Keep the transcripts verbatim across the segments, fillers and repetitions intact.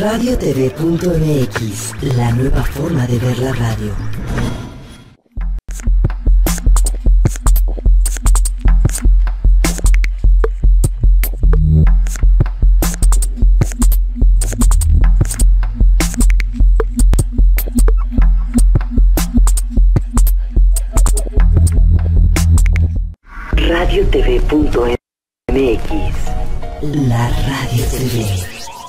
radio t v punto m x, la nueva forma de ver la radio. radio t v punto m x, la radio T V.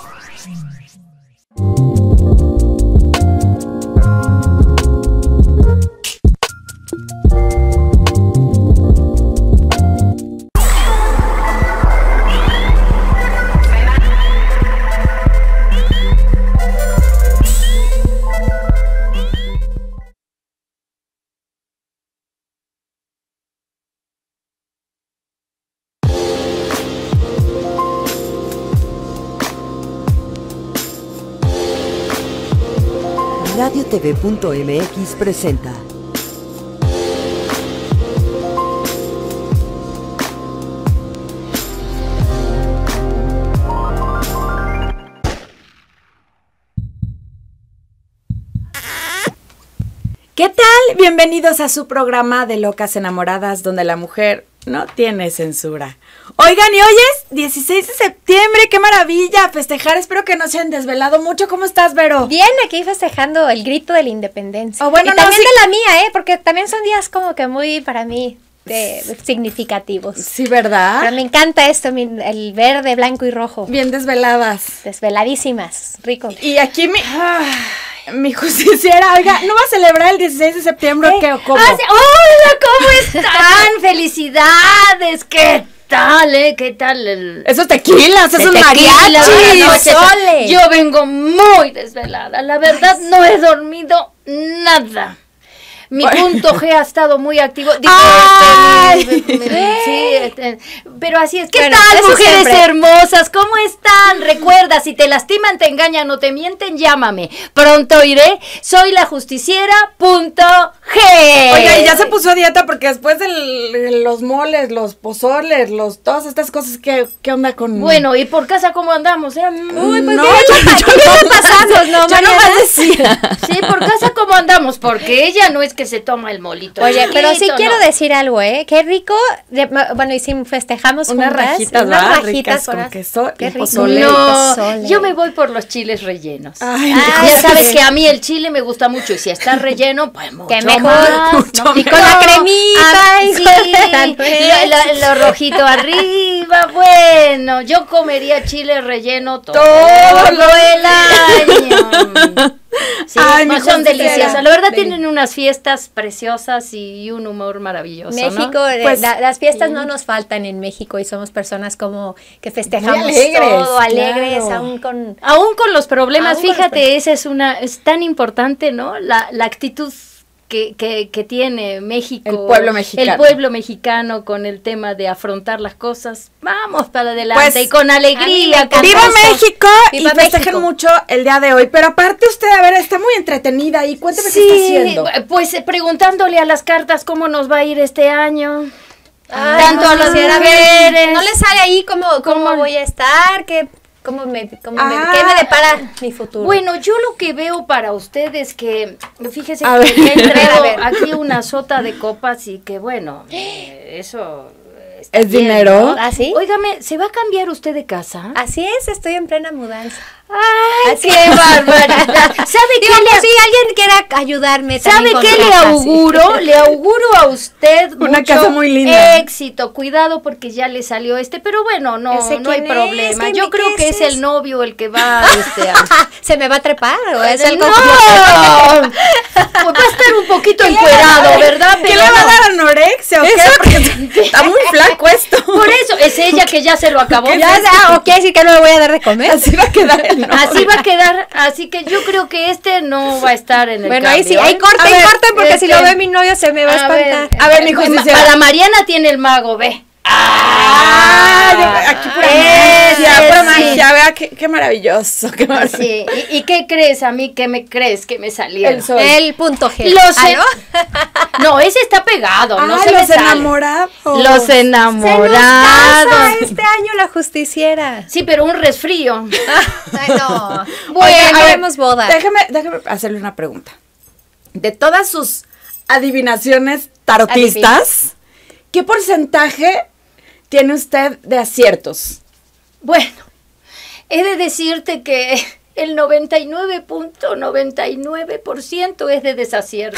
radio t v punto m x presenta ¿Qué tal? Bienvenidos a su programa de Locas Enamoradas, donde la mujer no tiene censura. Oigan, y hoy es dieciséis de septiembre, qué maravilla festejar, espero que no se hayan desvelado mucho. ¿Cómo estás, Vero? Bien, aquí festejando el grito de la independencia. Oh, bueno, y no, también sí. de la mía, ¿eh? Porque también son días como que muy, para mí, de, significativos. Sí, ¿verdad? Pero me encanta esto, mi- el verde, blanco y rojo. Bien desveladas. Desveladísimas, rico. Y aquí mi... mi justiciera, oiga, ¿no va a celebrar el dieciséis de septiembre o qué o cómo? Ah, sí. Hola, ¿cómo están? Felicidades, ¿qué tal, eh? ¿Qué tal el... Esos tequilas, esos tequila, mariachis. buenas noches? Sole. Yo vengo muy desvelada, la verdad no he dormido nada. Mi Bueno. punto G ha estado muy activo. Digo, Ay. este, mi- mi- mi- sí, este, pero así es. ¿Qué Bueno, tal, eso mujeres siempre. hermosas? ¿Cómo están? Recuerda, si te lastiman, te engañan o te mienten, llámame. Pronto iré. Soy la justiciera punto G. Oiga, y ya se puso a dieta porque después de los moles, los pozoles, los todas estas cosas, ¿qué, qué onda con...? Bueno, ¿y por casa cómo andamos? Eh? Uy, pues no, mira, yo, aquí yo viene no- pasando, ¿no, yo Mariana? nomás decía. Sí, por casa cómo andamos, porque ella no es que se toma el molito. Oye, pero sí chiquito, quiero no. decir algo, ¿eh? Qué rico. de- bueno, y si festejamos Unas juntas. rajitas, unas ¿verdad? rajitas Ricas con unas- queso y Qué rico. pozole. No, Pozole. yo me voy por los chiles rellenos. Ay, Ah, Ya híjole. sabes que a mí el chile me gusta mucho y si está relleno, pues mucho Qué mejor, más. mucho Y con la cremita, Ah, y sí, con la lo, lo- lo rojito arriba, bueno, yo comería chile relleno todo, Todo el año. Sí, Ay, no, mi son justiciera. deliciosas. La verdad Deli- tienen unas fiestas preciosas y un humor maravilloso, ¿no? México, eh, Pues, la- las fiestas sí. no nos faltan en México y somos personas como que festejamos Muy alegres, todo, alegres, claro. aún con... Aún con los problemas, Aún con los fíjate, problemas. esa es una, es tan importante, ¿no? La, la actitud que, que, que tiene México. El pueblo mexicano. El pueblo mexicano con el tema de afrontar las cosas. Vamos para adelante Pues, y con a mí me alegría. encanta. con ¡Viva gozo. México! ¡Viva y festejen México! mucho el día de hoy. Pero aparte usted, a ver, está muy entretenida y cuénteme qué está haciendo. pues eh, preguntándole a las cartas cómo nos va a ir este año. Ay, Tanto a no las quisiera ver. mujeres. No le sale ahí cómo, cómo ¿Cómo? voy a estar, qué, cómo me, cómo me- Ah. qué me depara mi futuro. Bueno, yo lo que veo para ustedes es que, fíjese A que ver. me ha entrado A ver. aquí una sota de copas y que bueno, eh, eso está ¿Es bien, dinero? ¿no? ¿Ah, sí? Óigame, ¿se va a cambiar usted de casa? Así es, estoy en plena mudanza. ¡Ay, Así qué es. barbaridad! ¿Sabe qué Digo, le, pues, si alguien quiera ayudarme ¿sabe también con qué le cajas, sí. auguro? Le auguro a usted Una mucho casa muy linda. éxito. Cuidado porque ya le salió este, pero bueno, no, ¿Ese no hay quién es? problema. ¿Qué- Yo qué creo que es es el ese? novio el que va este, a... ¿Se me va a trepar o es algo ¡No! Pues va a estar un poquito encuerado, ¿verdad? ¿Qué Pero le va a no. dar anorexia o qué? Porque está muy flaco esto. Por eso, es ella que ya se lo acabó. ¿Qué Ya, es ya, ¿o quiere decir que no me voy a dar de comer? Así va a quedar el nombre. Así va a quedar, así que yo creo que este no va a estar en el Bueno, ahí sí, cambio, ahí ¿eh? corten, A ver, corten, porque si este, lo ve mi novio se me va a A ver, espantar. A ver, mi eh, justiciera. Para Mariana tiene el mago, ve. ¡Ah! Yo- aquí pura Ese magia, pura sí. magia. Vea qué, qué maravilloso. Qué maravilloso. Sí. ¿Y, ¿Y qué crees a mí? ¿Qué me crees que me salieron? El sol. El punto G. Los Ah, en- ¿no? No, ese está pegado, no Ah, se me los sale. enamorados. Los Se nos casa enamorados. este año la justiciera. Sí, pero un resfrío. Ay, no. Oigan, Bueno, a ver, queremos boda. Déjeme, déjeme hacerle una pregunta. De todas sus adivinaciones tarotistas, ¿qué porcentaje tiene usted de aciertos? Bueno, he de decirte que el noventa y nueve punto noventa y nueve por ciento es de desaciertos.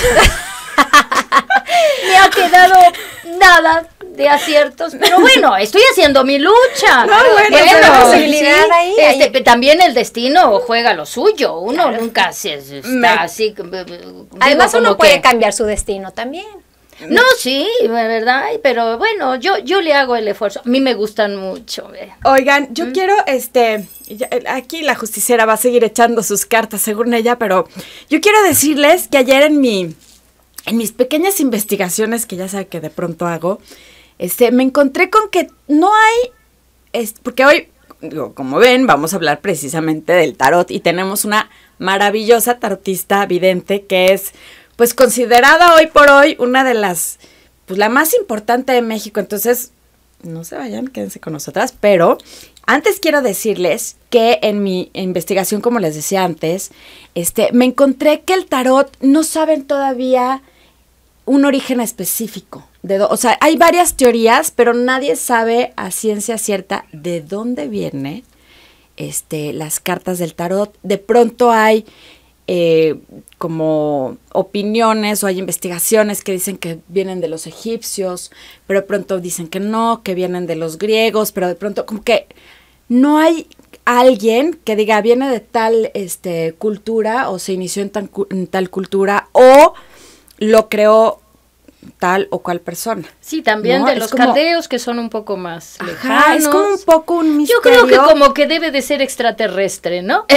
Me ha quedado nada de aciertos, pero bueno, estoy haciendo mi lucha. No, bueno, hay una sí, posibilidad ahí, este, ahí. pe- también el destino juega lo suyo, uno nunca se, se está Me- así. eh, digo, Además, uno como puede que- cambiar su destino también. No, sí, ¿verdad? Pero bueno, yo, yo le hago el esfuerzo. A mí me gustan mucho. eh. Oigan, yo quiero, este, ya- aquí la justiciera va a seguir echando sus cartas según ella, pero yo quiero decirles que ayer en mi, en mis pequeñas investigaciones, que ya sabe que de pronto hago, este, me encontré con que no hay, es, porque hoy, digo, como ven, vamos a hablar precisamente del tarot y tenemos una maravillosa tarotista vidente que es, pues, considerada hoy por hoy una de las, pues, la más importante de México. Entonces, no se vayan, quédense con nosotras, pero antes quiero decirles que en mi investigación, como les decía antes, este, me encontré que el tarot no saben todavía un origen específico. De do- o sea, hay varias teorías, pero nadie sabe a ciencia cierta de dónde viene este, las cartas del tarot. De pronto hay eh, como opiniones o hay investigaciones que dicen que vienen de los egipcios, pero de pronto dicen que no, que vienen de los griegos, pero de pronto como que no hay alguien que diga viene de tal este, cultura o se inició en, tan cu- en tal cultura o lo creó tal o cual persona. Sí, también No, de es los como- caldeos que son un poco más Ajá, lejanos. es como un poco un Yo misterio. creo que como que debe de ser extraterrestre, ¿no?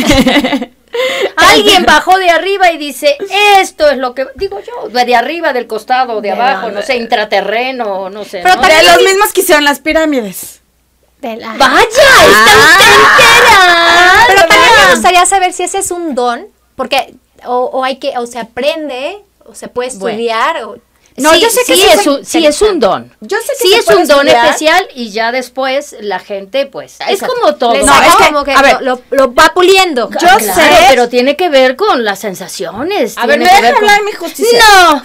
Alguien bajó de arriba y dice, esto es lo que... Digo yo, de arriba, del costado, de, De abajo, donde- no sé, intraterreno, no sé. Pero ¿no? también De los hay- mismos que hicieron las pirámides. De la- ¡Vaya! ¡Está usted entera! Pero también me gustaría saber si ese es un don, porque o, o hay que, o se aprende, o se puede Bueno. estudiar, o No, sí, yo sé que sí sí es fue un, sí es un don. Yo sé que sí se es puede un don estudiar. especial y ya después la gente, pues, es Exacto. como todo. le No, saca es que, como que a ver, lo, lo- lo va puliendo. Yo Claro, sé. pero tiene que ver con las sensaciones. A ver, tiene ¿me que deja ver con- hablar mi justicia? No.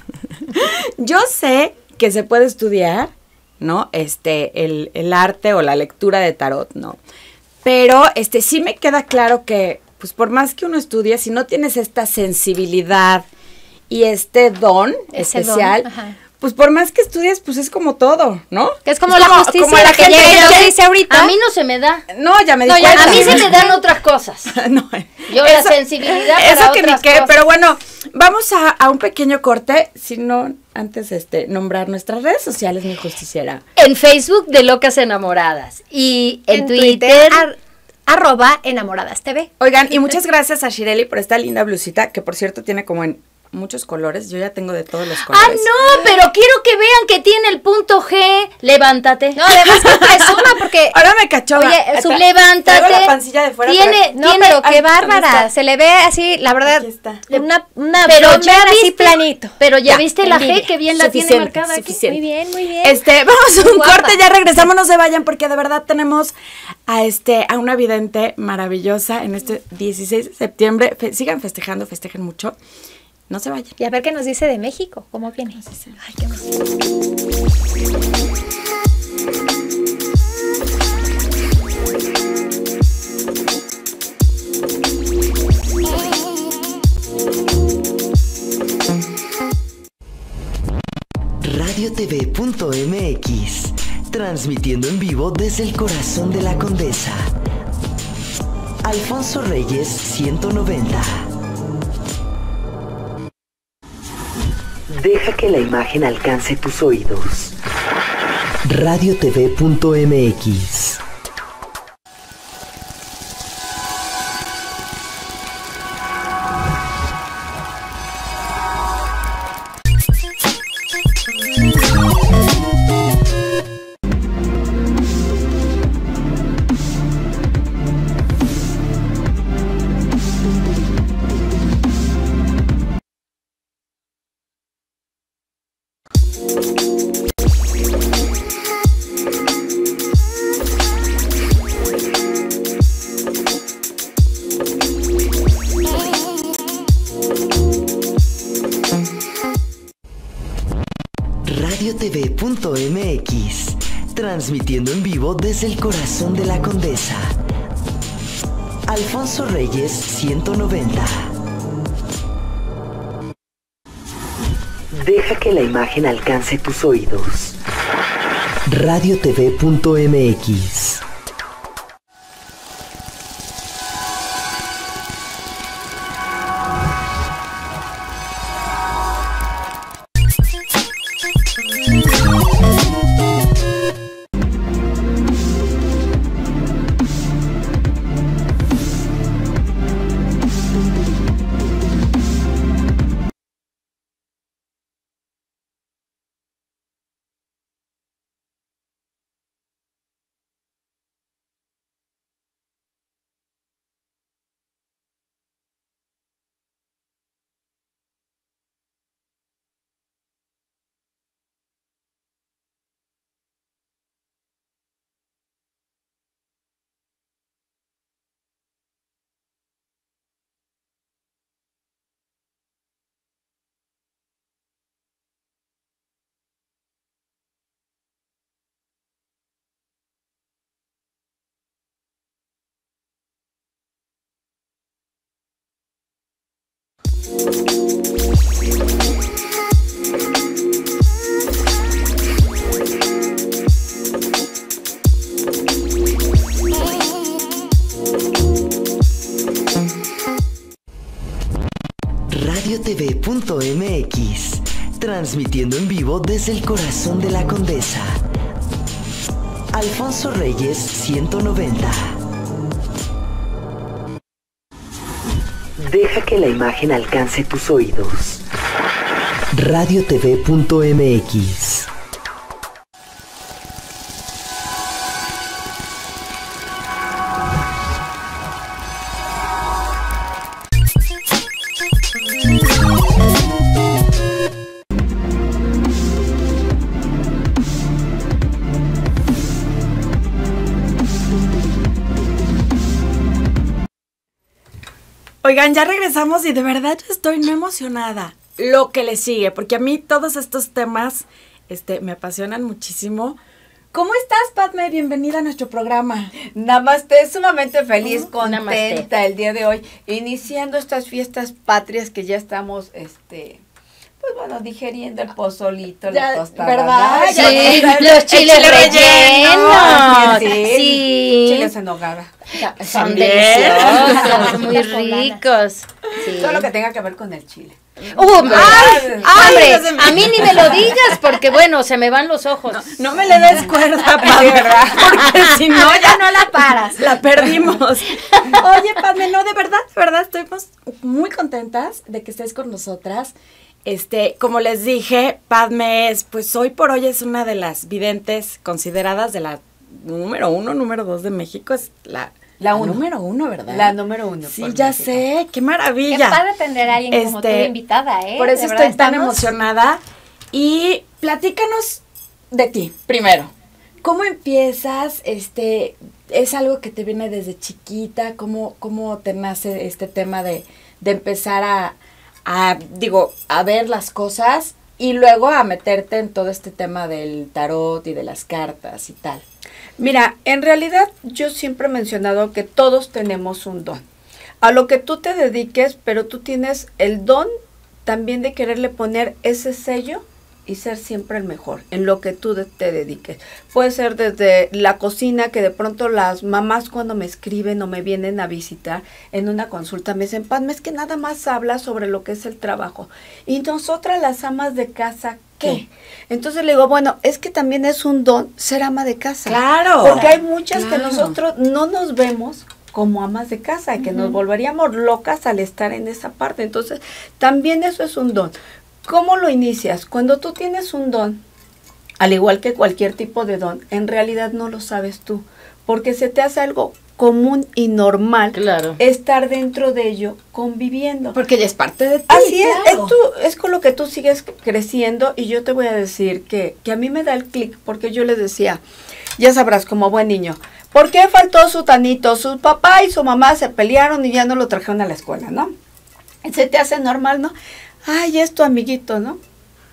Yo sé que se puede estudiar, ¿no? Este, el, el arte o la lectura de tarot, ¿no? Pero, este, sí me queda claro que, pues, por más que uno estudie, si no tienes esta sensibilidad y este don Ese especial, don, ajá. pues, por más que estudies, pues, es como todo, ¿no? Que es como la justicia, como la la que gente llega y nos que- dice ahorita. A mí no se me da. No, ya me di No, ya, cuenta. A mí se me dan otras cosas. No, Yo la sensibilidad para eso que ni otras qué, cosas. pero bueno, vamos a, a un pequeño corte, si no, antes este, nombrar nuestras redes sociales, mi justiciera. En Facebook de Locas Enamoradas y en, en Twitter, Twitter, ar- arroba enamoradas T V. Oigan, y muchas gracias a Shireli por esta linda blusita, que por cierto tiene como en muchos colores, yo ya tengo de todos los colores. Ah, no, pero quiero que vean que tiene el punto G. Levántate. No, además que presuma porque Ahora me cachó. Oye, va. su Espera, levántate. traigo la pancilla de fuera. Tiene- pero- no, tiene- pero qué Ay, bárbara, ¿dónde está? se le ve así, la verdad, Aquí está. una una Pero abdomen ya así viste, planito. pero ya, Ya, viste la G envidia. que bien la tiene Suficiente, marcada aquí. suficiente. Muy bien, muy bien. Este, vamos a Muy un guapa. corte, ya regresamos, no se vayan porque de verdad tenemos a este a una vidente maravillosa en este dieciséis de septiembre. Fe- sigan festejando, festejen mucho. No se vayan. Y a ver qué nos dice de México, cómo viene. Ay, qué emoción. radio t v punto m x, transmitiendo en vivo desde el corazón de la Condesa. Alfonso Reyes ciento noventa. Deja que la imagen alcance tus oídos. radio t v punto m x. T V punto M X, transmitiendo en vivo desde el corazón de la Condesa. Alfonso Reyes ciento noventa. Deja que la imagen alcance tus oídos. Radio T V punto M X. Radio T V punto M X, transmitiendo en vivo desde el corazón de la Condesa. Alfonso Reyes ciento noventa. Deja que la imagen alcance tus oídos. Radio T V punto M X. Oigan, ya regresamos y de verdad yo estoy no emocionada. Lo que le sigue, porque a mí todos estos temas este, me apasionan muchísimo. ¿Cómo estás, Padme? Bienvenida a nuestro programa. Namaste, sumamente feliz, Oh, contenta namaste. el día de hoy, iniciando estas fiestas patrias que ya estamos, este, pues bueno, digeriendo el pozolito, Ya, la tostada. ¿verdad? Ya, Sí, ya, los chiles chile relleno. rellenos. Sí. Sí. Chiles en nogada. Son También. deliciosos, muy Las poblanas. ricos. Sí. Todo lo que tenga que ver con el chile. Uh, ay, ay, hombre, no se me- a mí ni me lo digas porque bueno, se me van los ojos. No me le des cuerda, Padme, ¿verdad? porque si no ya no la paras. la perdimos. Oye, Padme, no, de verdad, de verdad, estamos muy contentas de que estés con nosotras. Este, como les dije, Padme es, pues hoy por hoy es una de las videntes consideradas de la número uno, número dos de México, es la, La uno. número uno, ¿verdad? La número uno. Sí, por ya México. sé, qué Qué maravilla. padre tener a alguien como tú Este, de invitada, ¿eh? Por eso De estoy verdad, tan estamos- emocionada. Y platícanos de ti, primero. ¿Cómo empiezas? Este, ¿es algo que te viene desde chiquita? ¿Cómo, cómo te nace este tema de, de empezar a, a, digo, a ver las cosas y luego a meterte en todo este tema del tarot y de las cartas y tal? Mira, en realidad yo siempre he mencionado que todos tenemos un don. A lo que tú te dediques, pero tú tienes el don también de quererle poner ese sello y ser siempre el mejor en lo que tú de- te dediques. Puede ser desde la cocina, que de pronto las mamás cuando me escriben o me vienen a visitar en una consulta me dicen, Padme, es que nada más habla sobre lo que es el trabajo. Y nosotras las amas de casa, ¿qué? Sí. Entonces le digo, bueno, es que también es un don ser ama de casa. Claro. Porque hay muchas que Claro. nosotros no nos vemos como amas de casa y que nos volveríamos locas al estar en esa parte. Entonces, también eso es un don. ¿Cómo lo inicias? Cuando tú tienes un don, al igual que cualquier tipo de don, en realidad no lo sabes tú, porque se te hace algo común y normal Claro. estar dentro de ello conviviendo. Porque ya es parte de ti. Así es, claro. es, tú- es con lo que tú sigues creciendo y yo te voy a decir que, que a mí me da el clic porque yo les decía, ya sabrás, como buen niño, ¿por qué faltó su tanito? Su papá y su mamá se pelearon y ya no lo trajeron a la escuela, ¿no? Se te hace normal, ¿no? Ay, es tu amiguito, ¿no?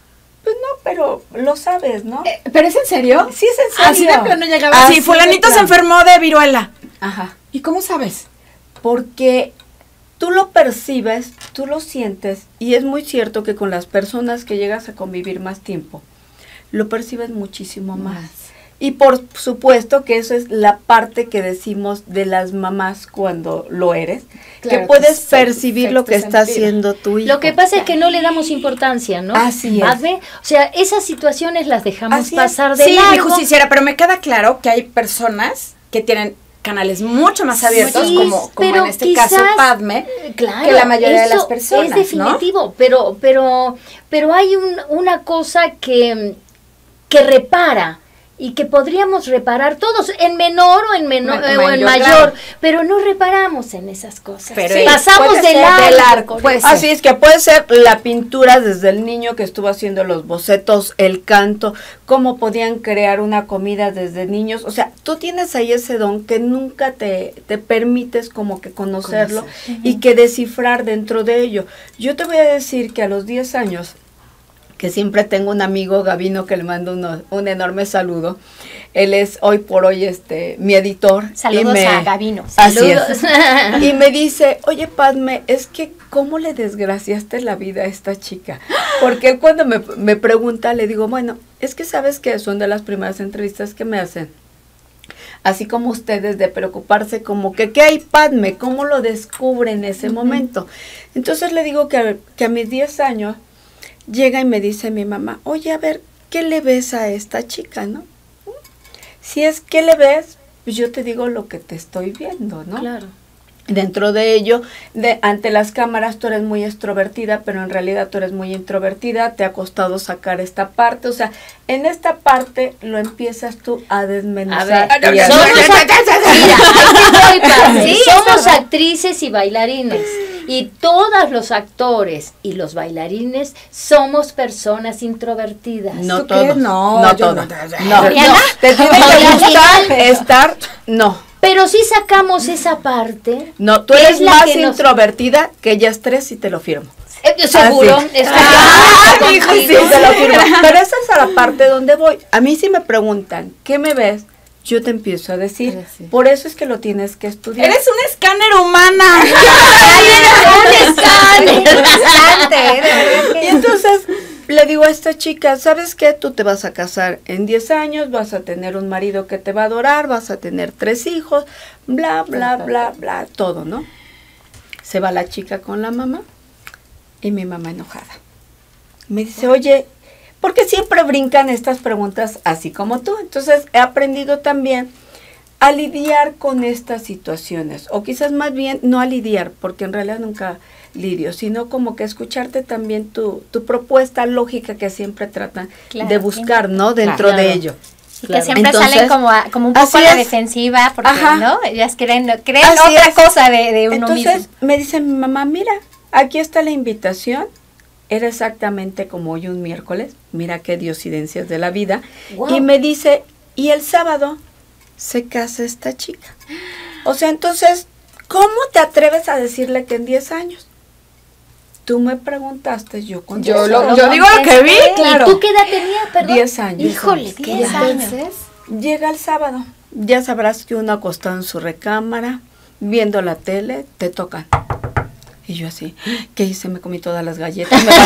pues no, pero lo sabes, ¿no? Eh, ¿Pero es en serio? Sí, es en serio. Así de plano llegaba. Así Sí, de fulanito se plano. enfermó de viruela. Ajá. ¿Y cómo sabes? Porque tú lo percibes, tú lo sientes, y es muy cierto que con las personas que llegas a convivir más tiempo, lo percibes muchísimo más. Más. Y por supuesto que eso es la parte que decimos de las mamás cuando lo eres, Claro, que puedes que percibir sexto lo que está sentido. haciendo tu hijo. Lo que pasa es que no le damos importancia, ¿no? Así es. Padme, o sea, esas situaciones las dejamos Así es. pasar de Sí, mi largo. justiciera, pero me queda claro que hay personas que tienen canales mucho más abiertos, Sí, como, como pero en este quizás, caso Padme, Claro, que la mayoría de eso las personas, es definitivo, pero, pero, pero hay un- una cosa que, que repara y que podríamos reparar todos, en menor o en menor Ma- eh, o en mayor mayor, grado. pero no reparamos en esas cosas. Pero Sí, pasamos puede de ser largo. de largo, con puede eso. ser. Así es que puede ser la pintura desde el niño que estuvo haciendo los bocetos, el canto, cómo podían crear una comida desde niños. O sea, tú tienes ahí ese don que nunca te, te permites como que conocerlo y que descifrar dentro de ello. Yo te voy a decir que a los diez años, que siempre tengo un amigo, Gabino, que le mando uno- un enorme saludo. Él es hoy por hoy este mi editor. y Saludos me- a Gabino. Así es. Saludos. Y me dice, oye Padme, es que ¿cómo le desgraciaste la vida a esta chica? Porque él cuando me, me pregunta, le digo, bueno, es que sabes que son de las primeras entrevistas que me hacen. Así como ustedes de preocuparse como que, ¿qué hay Padme? ¿Cómo lo descubre en ese momento? Entonces le digo que, a- que a mis diez años llega y me dice mi mamá, oye, a ver, ¿qué le ves a esta chica, no? Si es que le ves, pues yo te digo lo que te estoy viendo, ¿no? Claro. Dentro de ello, de, ante las cámaras tú eres muy extrovertida, pero en realidad tú eres muy introvertida, te ha costado sacar esta parte, o sea, en esta parte lo empiezas tú a A desmenuzar. ver, y a- somos, act- Mira, ahí te voy, Padme. Sí, es Somos verdad. actrices y bailarines. Y todos los actores y los bailarines somos personas introvertidas. No ¿Tú todo, qué? No, no yo todo, no. no, no, ¿Diana? te tiene que Oye, gustar estar, no, Pero si sacamos esa parte, no, tú ¿qué eres es la más que nos- introvertida que ellas tres y te lo firmo. eh, seguro, Ah, sí. estoy Ah, de hijo, acuerdo sí, contigo. te lo firmo. Pero esa es a la parte donde voy. A mí si me preguntan, ¿qué me ves? Yo te empiezo a decir. A decir. Por eso es que lo tienes que estudiar. Eres un escáner humana. Y entonces le digo a esta chica, ¿sabes qué? Tú te vas a casar en diez años, vas a tener un marido que te va a adorar, vas a tener tres hijos, bla, bla, bla, bla, todo, ¿no? Se va la chica con la mamá y mi mamá enojada. Me dice, oye, ¿por qué siempre brincan estas preguntas así como tú? Entonces he aprendido también a lidiar con estas situaciones, o quizás más bien no a lidiar, porque en realidad nunca lidio, sino como que escucharte también tu, tu propuesta lógica que siempre tratan Claro, de buscar, ¿no? Dentro Claro. de ello. Y Claro. que siempre Entonces, salen como, a- como un poco así a la es. defensiva, porque, Ajá. ¿no? Ellas creen, creen Así otra es. cosa de, de uno Entonces mismo. me dice mi mamá, mira, aquí está la invitación. Era exactamente como hoy un miércoles. Mira qué diosidencias de la vida. Wow. Y me dice, y el sábado se casa esta chica. O sea, entonces, ¿cómo te atreves a decirle que en diez años? Tú me preguntaste, yo con Yo, diez lo, años. yo digo lo que vi, ¿Y claro. tú qué edad tenías, perdón? diez años. Híjole, qué diez edad. años. Llega el sábado. Ya sabrás que uno acostado en su recámara, viendo la tele, te tocan. Y yo así, ¿qué hice? Me comí todas las galletas. Me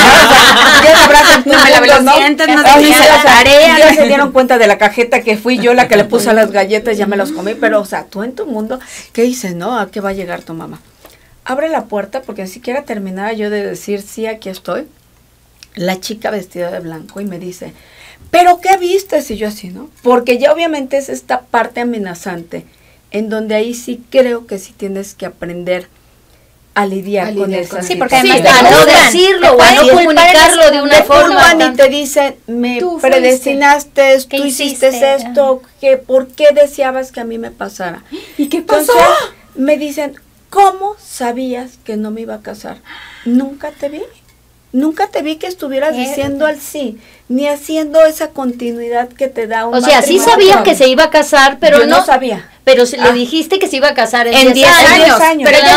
ya sabrás en tu No me lavé mundo, los dientes, no Ah, tenía sí, la o sea, tarea. Ya se dieron cuenta de la cajeta que fui yo la que le puse a las galletas, ya me las comí. Pero, o sea, tú en tu mundo, ¿qué hice, no? ¿A qué va a llegar tu mamá? Abre la puerta, porque ni siquiera terminaba yo de decir, sí, aquí estoy. La chica vestida de blanco y me dice, ¿pero qué viste? Y yo así, ¿no? Porque ya obviamente es esta parte amenazante, en donde ahí sí creo que sí tienes que aprender a lidiar, A con lidiar esa con- Sí, porque situación. además Sí, te a no juzgan, decirlo te o a pueden no culpar en comunicarlo ese de una Te momento. forma. juzgan y te dicen, me Tú fuiste. predestinaste, ¿Qué tú hiciste, hiciste? esto, que ¿por qué deseabas que a mí me pasara? ¿Y qué pasó? Entonces me dicen, ¿cómo sabías que no me iba a casar? Nunca te vi. Nunca te vi que estuvieras ¿Qué? diciendo al sí, ni haciendo esa continuidad que te da un O sea, sí matrimonio. sabías que se iba a casar, pero Yo no, no sabía. pero se- Ah. le dijiste que se iba a casar en En diez diez años. años, años. pero ella ya Claro. tenía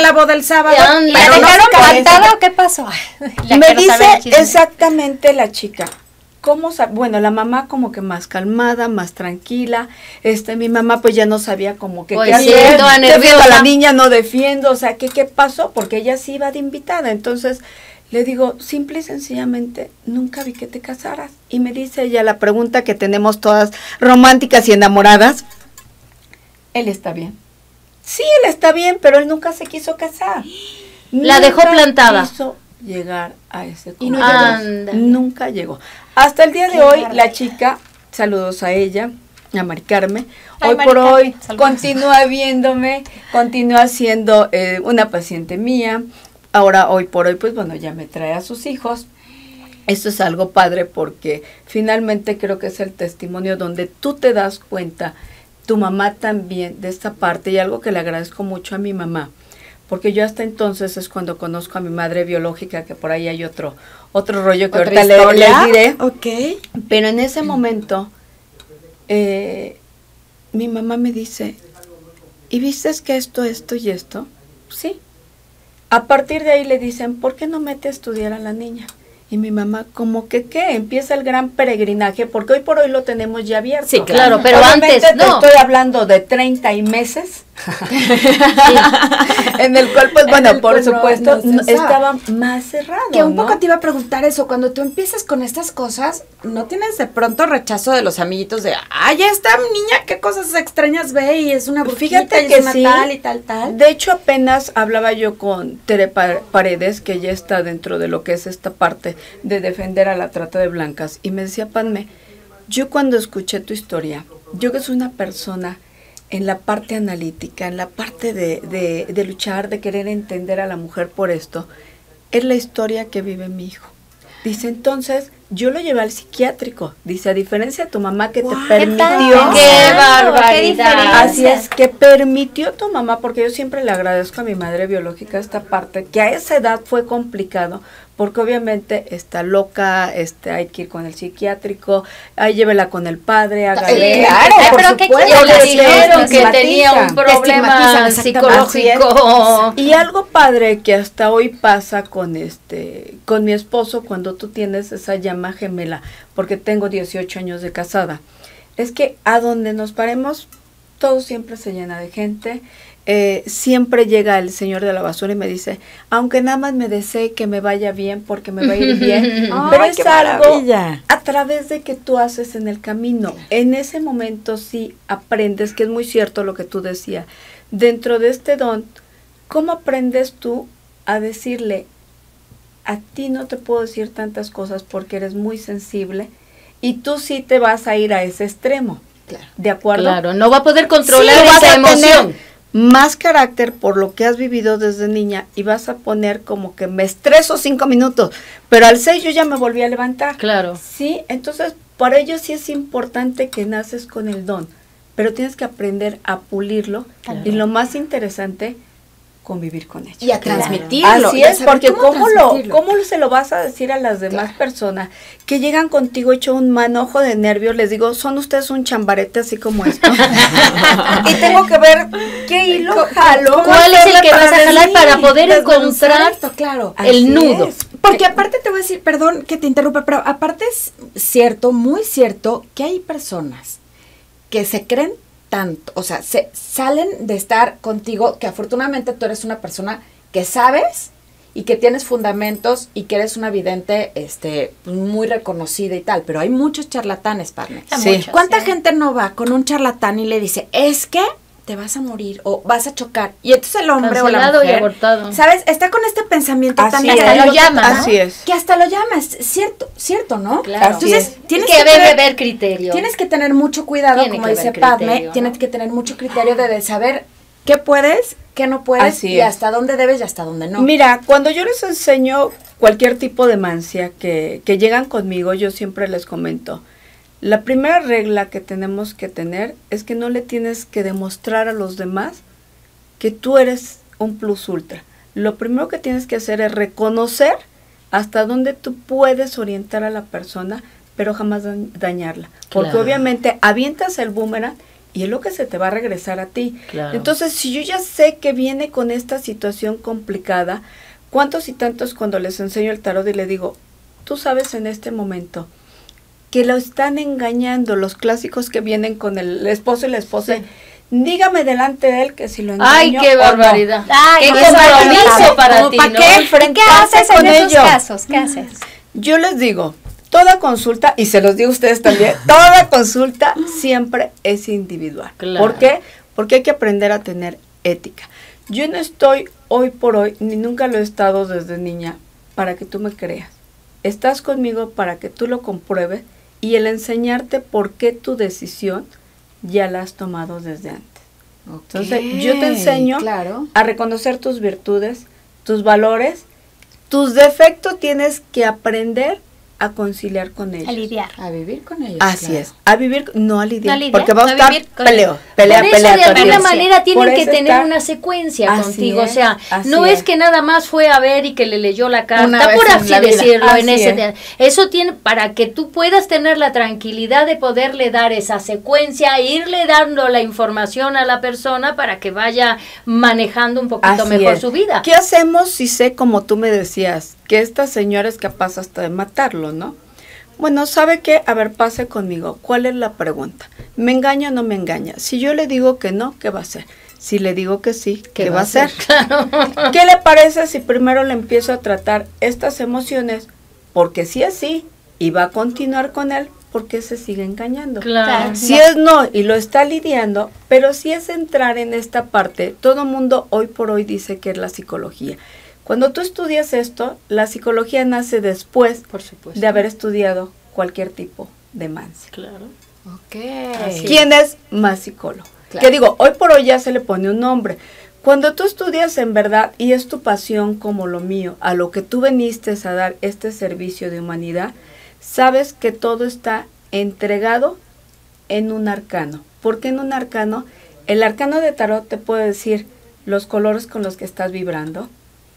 la boda el sábado. Y ¿La pero no dejaron se casó. plantada o qué pasó? Ya Me quiero saber el dice chisme. exactamente la chica. ¿Cómo sa- bueno, la mamá como que más calmada, más tranquila. Este, mi mamá pues ya no sabía como que Pues qué sí, hacer. toda Defiendo a nerviosa. la niña, no defiendo, o sea, ¿qué, qué pasó? Porque ella sí iba de invitada. Entonces le digo, simple y sencillamente, nunca vi que te casaras. Y me dice ella la pregunta que tenemos todas románticas y enamoradas. Él está bien. Sí, él está bien, pero él nunca se quiso casar. La dejó Nunca plantada. quiso llegar a ese Y no compromiso. Ándale. Nunca llegó. Hasta el día de hoy, la chica, saludos a ella, a Mari Carmen, Ay, hoy Mari por Carmen, hoy saludos. continúa viéndome, continúa siendo eh, una paciente mía. Ahora, hoy por hoy, pues bueno, ya me trae a sus hijos. Esto es algo padre porque finalmente creo que es el testimonio donde tú te das cuenta, tu mamá también, de esta parte, y algo que le agradezco mucho a mi mamá, porque yo hasta entonces es cuando conozco a mi madre biológica, que por ahí hay otro otro rollo que ¿Otra ahorita le, historia? les diré, Ok. pero en ese momento eh, mi mamá me dice, ¿y viste que esto, esto y esto? Sí. A partir de ahí le dicen, ¿por qué no mete a estudiar a la niña? Y mi mamá, como que qué, empieza el gran peregrinaje, porque hoy por hoy lo tenemos ya abierto. Sí, Claro, pero Obviamente antes te no. estoy hablando de treinta y meses, en el cual, pues En bueno, el por cual no- supuesto, no se no- sabe. estaba más cerrado, Que un ¿no? poco te iba a preguntar eso, cuando tú empiezas con estas cosas, ¿no tienes de pronto rechazo de los amiguitos de, ay, esta niña, qué cosas extrañas ve y es una brujita Fíjate y que es una sí. tal y tal, tal? De hecho, apenas hablaba yo con Tere Pa- Paredes, que ya está dentro de lo que es esta parte de defender a la trata de blancas, y me decía, Padme, yo cuando escuché tu historia, yo que soy una persona en la parte analítica, en la parte de, de, de luchar, de querer entender a la mujer por esto, es la historia que vive mi hijo. Dice, entonces, yo lo llevé al psiquiátrico. Dice, a diferencia de tu mamá que Guau, te ¿qué permitió... tal? ¡Qué Claro, barbaridad! qué diferencia. Así es, que permitió tu mamá, porque yo siempre le agradezco a mi madre biológica esta parte, que a esa edad fue complicado, porque obviamente está loca, este, hay que ir con el psiquiátrico, ahí llévela con el padre, hágale. Sí, claro, Ay, por pero ¿qué supuesto. Ya quieres? le Sí, dijeron que estigmatiza. tenía un Te estigmatizan, problema exactamente. psicológico. Y algo padre que hasta hoy pasa con este, con mi esposo cuando tú tienes esa llama gemela, porque tengo dieciocho años de casada, es que a donde nos paremos, todo siempre se llena de gente. Eh, siempre llega el señor de la basura y me dice, aunque nada más me desee que me vaya bien porque me va a ir bien, pero Ay, es qué algo maravilla. a través de que tú haces en el camino. En ese momento sí aprendes, que es muy cierto lo que tú decías, dentro de este don, ¿cómo aprendes tú a decirle, a ti no te puedo decir tantas cosas porque eres muy sensible y tú sí te vas a ir a ese extremo? Claro. ¿De acuerdo? Claro, no va a poder controlar Sí, vas esa a emoción. tener más carácter por lo que has vivido desde niña y vas a poner como que me estreso cinco minutos, pero al seis yo ya me volví a levantar. Claro. Sí, entonces por ello sí es importante que naces con el don, pero tienes que aprender a pulirlo y lo más interesante, convivir con ello. Y a transmitirlo. Así y a es, saber porque ¿cómo, lo, transmitirlo. ¿cómo se lo vas a decir a las demás personas que llegan contigo hecho un manojo de nervios? Les digo, son ustedes un chambarete así como esto. Y tengo que ver qué hilo jalo. ¿Cuál es el que vas a jalar Sí, para poder desmenuzar encontrar esto, claro. el Así nudo? es. Porque aparte te voy a decir, perdón que te interrumpa, pero aparte es cierto, muy cierto, que hay personas que se creen tanto, o sea, se salen de estar contigo, que afortunadamente tú eres una persona que sabes y que tienes fundamentos y que eres una vidente este, pues, muy reconocida y tal, pero hay muchos charlatanes, Parne. Sí. Muchos, ¿Cuánta sí. gente no va con un charlatán y le dice, es que te vas a morir o vas a chocar? Y entonces el hombre o la Cancelado y mujer, abortado. ¿sabes? Está con este pensamiento Así tan es. negativo Lo llama, que- ¿no? Así es. que hasta lo llamas, cierto, cierto, ¿no? Claro. Así Entonces, es. tienes que que, debe tener, haber criterio. tienes que tener mucho cuidado, Tiene como que dice haber Padme, criterio, ¿no? tienes que tener mucho criterio de, de saber qué puedes, qué no puedes Así y es. hasta dónde debes y hasta dónde no. Mira, cuando yo les enseño cualquier tipo de mancia que, que llegan conmigo, yo siempre les comento, la primera regla que tenemos que tener es que no le tienes que demostrar a los demás que tú eres un plus ultra. Lo primero que tienes que hacer es reconocer hasta dónde tú puedes orientar a la persona, pero jamás da- dañarla. Porque Claro. obviamente avientas el boomerang y es lo que se te va a regresar a ti. Claro. Entonces, si yo ya sé que viene con esta situación complicada, ¿cuántos y tantos cuando les enseño el tarot y le digo, tú sabes en este momento que lo están engañando, los clásicos que vienen con el esposo y la esposa, Sí. dígame delante de él que si lo engaño Ay, qué o no. barbaridad. Ay, qué no, compromiso no, no, para ¿Cómo ti, pa' ¿no? qué? ¿Y qué Enfrentarse haces con en esos ello. casos? ¿Qué haces? Yo les digo, toda consulta, y se los digo a ustedes también, toda consulta siempre es individual. Claro. ¿Por qué? Porque hay que aprender a tener ética. Yo no estoy hoy por hoy, ni nunca lo he estado desde niña, para que tú me creas. Estás conmigo para que tú lo compruebes y el enseñarte por qué tu decisión ya la has tomado desde antes. Entonces, yo te enseño claro. a reconocer tus virtudes, tus valores, tus defectos tienes que aprender a conciliar con ellos. A lidiar. A vivir con ellos. Así claro. es, a vivir, no a lidiar, No a lidiar, porque vamos no a a estar vivir con peleo, pelea, Por eso pelea, de alguna pelea. manera tienen Por que eso tener está- una secuencia Así contigo, es, o sea, así no es. es que nada más fue a ver y que le leyó la Una carta, vez por en así la vida. decirlo, en Así ese es. eso tiene para que tú puedas tener la tranquilidad de poderle dar esa secuencia, irle dando la información a la persona para que vaya manejando un poquito Así mejor es. su vida. ¿Qué hacemos si sé, como tú me decías, que esta señora es capaz hasta de matarlo, ¿no? Bueno, ¿sabe qué? A ver, pase conmigo. ¿Cuál es la pregunta? ¿Me engaña o no me engaña? Si yo le digo que no, ¿qué va a hacer? Si le digo que sí, ¿qué, va a hacer? ¿Qué le parece si primero le empiezo a tratar estas emociones? Porque si es sí, y va a continuar con él, ¿por qué se sigue engañando? Claro. Si es no y lo está lidiando, pero si es entrar en esta parte, todo mundo hoy por hoy dice que es la psicología. Cuando tú estudias esto, la psicología nace después Por supuesto. de haber estudiado cualquier tipo de mancia. Claro. Ok. Así ¿Quién es más psicólogo? Claro. Que digo, hoy por hoy ya se le pone un nombre. Cuando tú estudias en verdad y es tu pasión como lo mío, a lo que tú veniste a dar este servicio de humanidad, sabes que todo está entregado en un arcano. ¿Por qué en un arcano? El arcano de tarot te puede decir los colores con los que estás vibrando,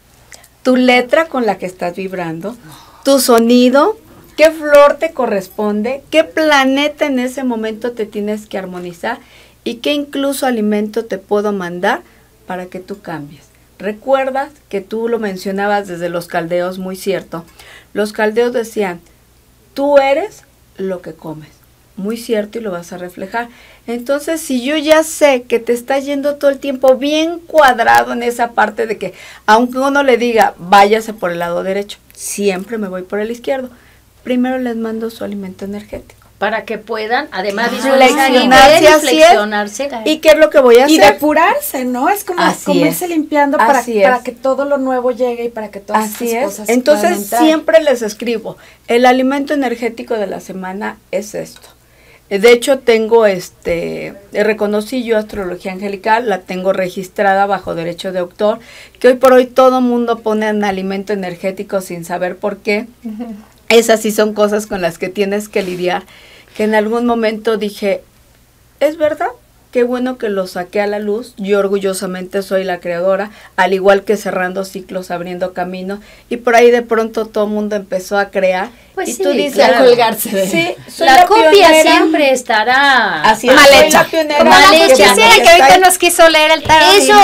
tu letra con la que estás vibrando, tu sonido, qué flor te corresponde, qué planeta en ese momento te tienes que armonizar y qué incluso alimento te puedo mandar para que tú cambies. Recuerdas que tú lo mencionabas desde los caldeos, muy cierto. Los caldeos decían, tú eres lo que comes. Muy cierto, y lo vas a reflejar. Entonces, si yo ya sé que te está yendo todo el tiempo bien cuadrado en esa parte de que, aunque uno le diga, váyase por el lado derecho, siempre me voy por el izquierdo. Primero les mando su alimento energético. Para que puedan, además, Claro. visualizar y Flexionarse, ver y así es. flexionarse. ¿Y qué es lo que voy a Y hacer? depurarse, ¿no? Es como, Así como es. irse limpiando para, Así es. para que todo lo nuevo llegue y para que todas Así esas es. cosas puedan Entonces, entrar. siempre les escribo, el alimento energético de la semana es esto. De hecho, tengo este, reconocí yo astrología angelical, la tengo registrada bajo derecho de autor, que hoy por hoy todo mundo pone en alimento energético sin saber por qué. Esas sí son cosas con las que tienes que lidiar, que en algún momento dije, ¿es verdad? Qué bueno que lo saqué a la luz. Yo orgullosamente soy la creadora, al igual que cerrando ciclos, abriendo caminos. Y por ahí de pronto todo el mundo empezó a crear. Pues y sí, tú dices, claro. A colgarse de- sí, soy La, la, copia pionera. siempre estará Así Mal soy hecha. la pionera. Como Mal la hecha. justiciera Bueno, que ya ahorita está. nos quiso leer el tarot. Eso,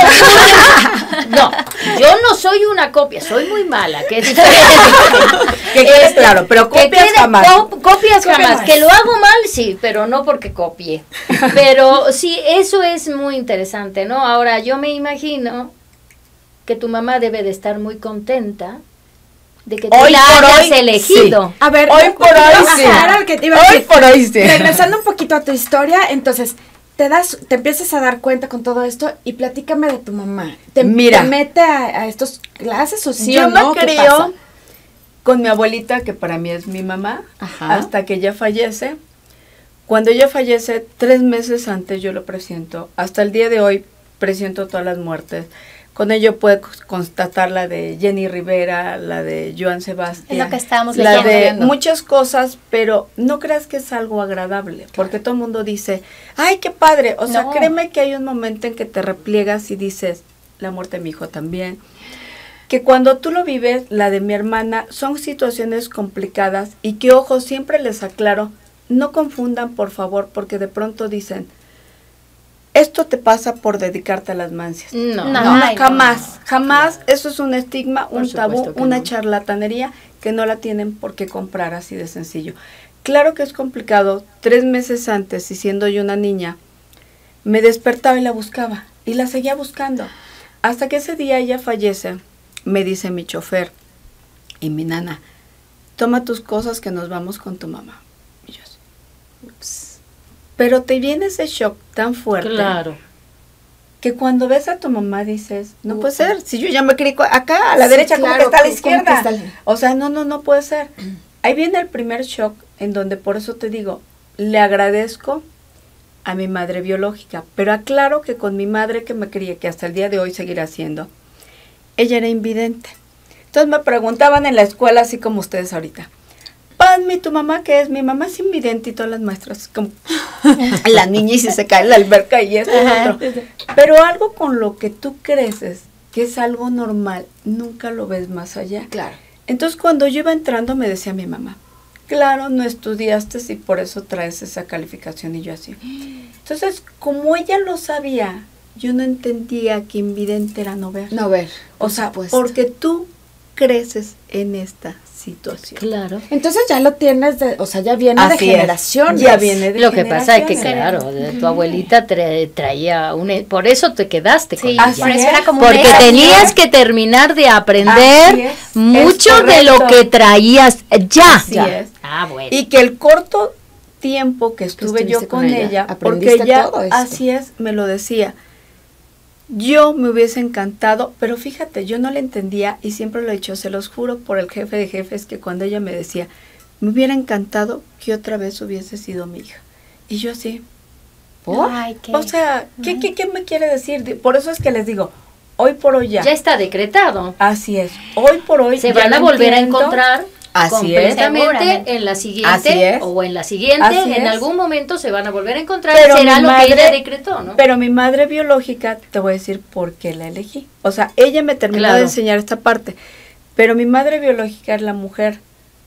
no, yo no soy una copia, soy muy mala, que es diferente. Que quede Este, claro, pero que copias quede jamás. cop- copias Copia jamás. más. Que lo hago mal, sí, pero no porque copie. Pero sí, eso es muy interesante, ¿no? Ahora, yo me imagino que tu mamá debe de estar muy contenta de que tú Hoy la por hayas hoy, elegido. A ver, Hoy un por hoy poquito- sí. Ajá, era lo que te iba a Hoy decir. por hoy sí. Regresando un poquito a tu historia, entonces te das, te empiezas a dar cuenta con todo esto y platícame de tu mamá. ¿Te, Mira. te mete a, a estos clases o sí Yo o no? me ¿Qué crió pasa? con mi abuelita, que para mí es mi mamá, Ajá. hasta que ella fallece. Cuando ella fallece, tres meses antes yo lo presiento. Hasta el día de hoy presiento todas las muertes. Con ello puedo constatar la de Jenny Rivera, la de Joan Sebastián. Es lo que estábamos la leyendo, de viendo. muchas cosas, pero no creas que es algo agradable, porque todo el mundo dice, ay, qué padre. O sea, No. créeme que hay un momento en que te repliegas y dices, la muerte de mi hijo también. Que cuando tú lo vives, la de mi hermana, son situaciones complicadas y que, ojo, siempre les aclaro, no confundan, por favor, porque de pronto dicen, esto te pasa por dedicarte a las mancias. No, No, No, ay, jamás, jamás. Eso es un estigma, Por un tabú, supuesto que una no. charlatanería que no la tienen por qué comprar así de sencillo. Claro que es complicado. Tres meses antes, y siendo yo una niña, me despertaba y la buscaba. Y la seguía buscando. Hasta que ese día ella fallece, me dice mi chofer y mi nana, toma tus cosas que nos vamos con tu mamá. Y yo así, ups. Pero te viene ese shock tan fuerte. Claro. Que cuando ves a tu mamá dices, no Uh, puede ser, si yo ya me crié acá, a la Sí, derecha, ¿cómo claro, que está a la ¿cómo- cómo que izquierda? está la- O sea, no, no, no puede ser. Ahí viene el primer shock, en donde por eso te digo, le agradezco a mi madre biológica, pero aclaro que con mi madre que me crié, que hasta el día de hoy seguirá siendo, ella era invidente. Entonces me preguntaban en la escuela, así como ustedes ahorita, Padme, ¿tu mamá qué es? Mi mamá es invidente y todas las maestras, como la niña y si se cae en la alberca y esto y lo otro. Pero algo con lo que tú creces, que es algo normal, nunca lo ves más allá. Claro. Entonces cuando yo iba entrando me decía mi mamá, claro, no estudiaste y por eso traes esa calificación y yo así. Entonces, como ella lo sabía, yo no entendía que invidente era no ver. No ver. o por sea, supuesto. porque tú creces en esta situación. Claro. Entonces ya lo tienes, de, o sea, ya viene Así de es, generación. ya viene de Lo que pasa es que, generaciones. claro, de- tu abuelita tra- traía un... e- Por eso te quedaste con Sí, ella. Así por eso es. era como un Porque extra. tenías que terminar de Así aprender es, mucho es de lo correcto. que traías ya. Así Ya. es. Ah, bueno. Y que el corto tiempo que estuve estuviste yo con con ella, ella, aprendiste porque ella, todo esto. así es, me lo decía. Yo me hubiese encantado, pero fíjate, yo no le entendía y siempre lo he dicho, se los juro por el jefe de jefes, que cuando ella me decía, me hubiera encantado que otra vez hubiese sido mi hija. Y yo así, ¿Por? Ay, qué- o sea, ¿qué, qué, qué me quiere decir? Di- Por eso es que les digo, hoy por hoy ya. Ya está decretado. Así es, hoy por hoy Se ya van a lo volver a entiendo. encontrar Así es. completamente Seguramente. en la Así siguiente es. o en la siguiente. Así En es. algún momento se van a volver a encontrar Pero y será mi lo que ella madre- decretó, ¿no? Pero mi madre biológica, te voy a decir por qué la elegí. O sea, ella me terminó Claro. de enseñar esta parte. Pero mi madre biológica es la mujer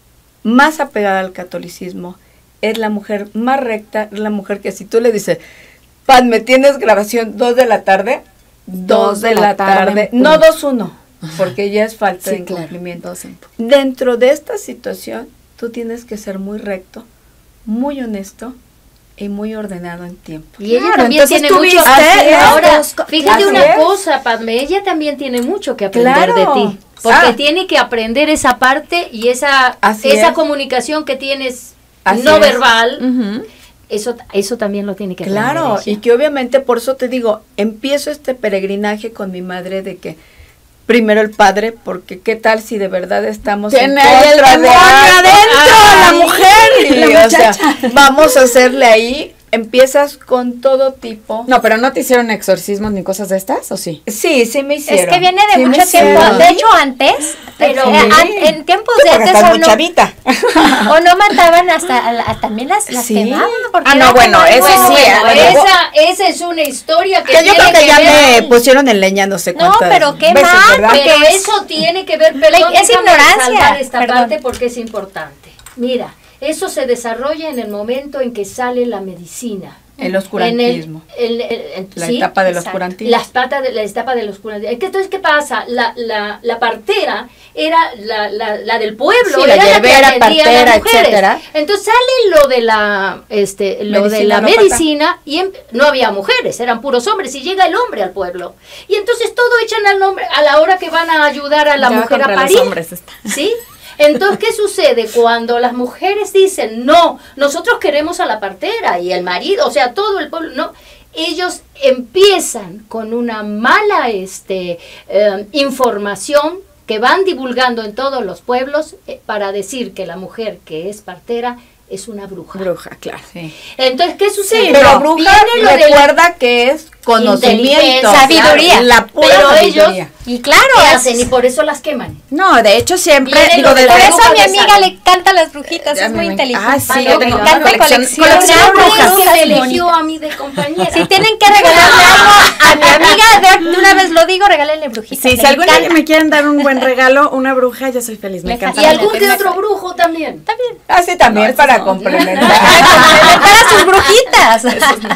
más apegada al catolicismo, es la mujer más recta, es la mujer que si tú le dices, Pan, ¿me tienes grabación dos de la tarde? Dos de la tarde. en No punto. dos uno, porque ya es falta de Sí, claro. incumplimiento. Dos en punto. Dentro de esta situación, tú tienes que ser muy recto, muy honesto y muy ordenado en tiempo. Y ella Claro, también entonces tiene mucho. tuviste Así es. Ahora, dos co- fíjate Así una es. cosa, Padme, ella también tiene mucho que aprender Claro. de ti. Porque Ah. tiene que aprender esa parte y esa, Así esa es. comunicación que tienes Así no es. verbal. Ujú. Eso, eso también lo tiene que aprender. Claro, ella. y que obviamente por eso te digo, empiezo este peregrinaje con mi madre de que primero el padre, porque qué tal si de verdad estamos en Tiene ahí el contra de demonio algo. adentro, la Ay, mujer, la y, o sea, muchacha. vamos a hacerle ahí, empiezas con todo tipo. No, pero no te hicieron exorcismos ni cosas de estas, ¿o sí? Sí, sí me hicieron. Es que viene de sí me mucho tiempo. hicieron. De hecho, antes, Pero- eh, Sí. an- en tiempos Sí, de porque antes estás o muy no, chavita. o no mataban hasta, a- a- también las, las Sí. quemaban. porque Ah, no, era bueno, como ese algo- sí, Bueno, bueno, esa, esa es una historia que, Que yo tiene creo que ya ver- me pusieron en leña no sé No, cuántas pero qué veces, mal, ¿verdad? porque Pero es- eso tiene que ver, perdón, es déjame ignorancia, salvar esta perdón. parte porque es importante. Mira, eso se desarrolla en el momento en que sale la medicina. El oscurantismo. En el- el- el- La sí, etapa del exacto. oscurantismo. Las patas de la etapa del oscurantismo. Entonces, ¿qué pasa? La, la, la partera era la, la, la del pueblo, Sí, la era la, yerbera, que atendía a las partera, mujeres. etcétera. Entonces sale lo de la, este, lo de Medicina la alópata. medicina y em- no había mujeres, eran puros hombres y llega el hombre al pueblo. Y entonces todo echan al hombre a la hora que van a ayudar a la Ya mujer a contra los parir. hombres está. ¿Sí? Entonces, ¿qué sucede? Cuando las mujeres dicen, no, nosotros queremos a la partera y el marido, o sea, todo el pueblo, no, ellos empiezan con una mala este, eh, información que van divulgando en todos los pueblos eh, para decir que la mujer que es partera es una bruja. Bruja, claro. Sí. Entonces, ¿qué sucede? Pero No, bruja viene lo de la- recuerda que es conocimiento, Inteligencia, sabiduría. claro, la pura Pero sabiduría. ellos Y claro, ¿qué es- hacen? Y por eso las queman. No, de hecho siempre, Viene digo, lo de desde por la eso bruja a mi de amiga Salem. le canta las brujitas, Ya es muy me- inteligente. Ah, sí, yo yo tengo me una encanta colección, colección. colección de Colección brujas. brujas. que me bonita. eligió a mí de compañera. Si tienen que regalarle algo a mi amiga, de, de una vez lo digo, regálenle brujitas. Sí, le si algún día encanta. me quieren dar un buen regalo, una bruja, yo soy feliz, me Le encanta. Y fascina. algún que otro brujo también. Está bien. Así también No, esos para no. complementar. Para complementar a sus brujitas.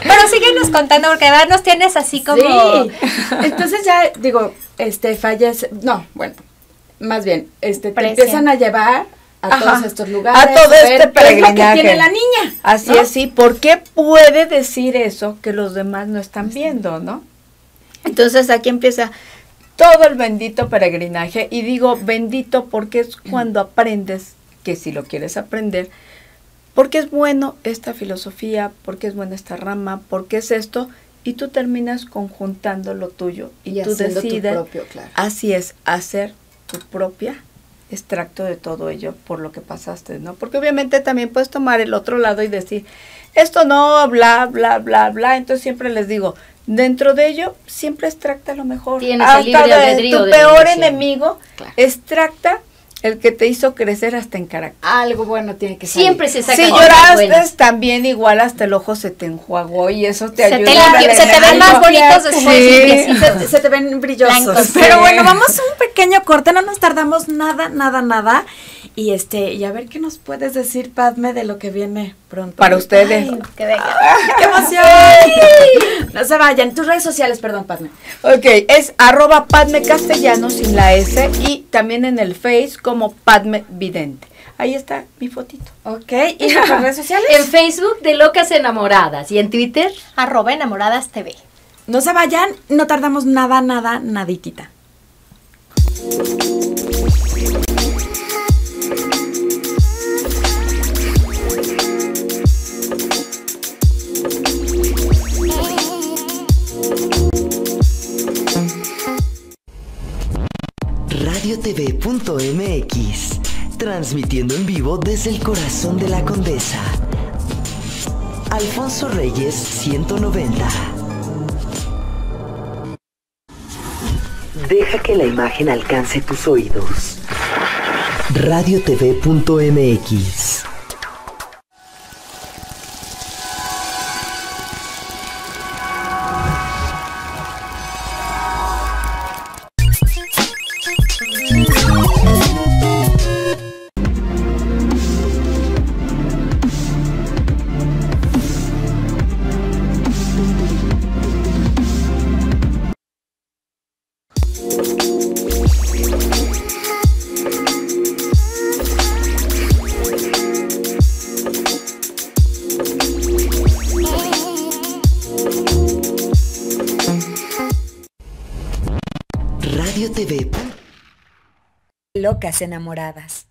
Pero síguenos contando, porque de verdad nos tienes así como... Sí. Entonces ya, digo, este, fallece, no, bueno, más bien, este, te Presente. empiezan a llevar a Ajá. todos estos lugares. A todo ver este qué es lo que peregrinaje. tiene la niña. Así ¿no? es, sí. ¿Por qué puede decir eso que los demás no están viendo, no? Entonces aquí empieza todo el bendito peregrinaje. Y digo bendito porque es cuando aprendes, que si lo quieres aprender, porque es bueno esta filosofía, porque es buena esta rama, porque es esto, y tú terminas conjuntando lo tuyo. Y, Y tú haciendo tu decides, propio, claro. así es, hacer tu propia extracto de todo ello por lo que pasaste, ¿no? Porque obviamente también puedes tomar el otro lado y decir, esto no, bla, bla, bla, bla. Entonces siempre les digo, dentro de ello, siempre extracta lo mejor. Tienes el libre de albedrío tu de peor elección. enemigo, Claro. extracta el que te hizo crecer hasta en carácter. Algo bueno tiene que salir. Siempre se saca Si cosas lloraste, buenas. también igual hasta el ojo se te enjuagó y eso te Se ayuda. te, a limpió- se te ven drenar. más bonitos después. Sí. limpiecitos. Se, se te ven brillosos. Blancos. Pero Sí. bueno, vamos a un pequeño corte, no nos tardamos nada, nada, nada. Y este, y a ver qué nos puedes decir, Padme, de lo que viene pronto. Para ustedes. Ay, que venga. ¡Qué emoción! No se vayan. Tus redes sociales, perdón, Padme. Ok, es arroba Padme Castellano sin la S y también en el Face como Padme Vidente. Ahí está mi fotito. Ok, ¿y tus redes sociales? En Facebook de Locas Enamoradas y en Twitter Arroba Enamoradas T V. No se vayan, no tardamos nada, nada, naditita. radio t v punto m x, transmitiendo en vivo desde el corazón de la Condesa. Alfonso Reyes ciento noventa. Deja que la imagen alcance tus oídos. radio t v punto m x. radio t v. Locas enamoradas.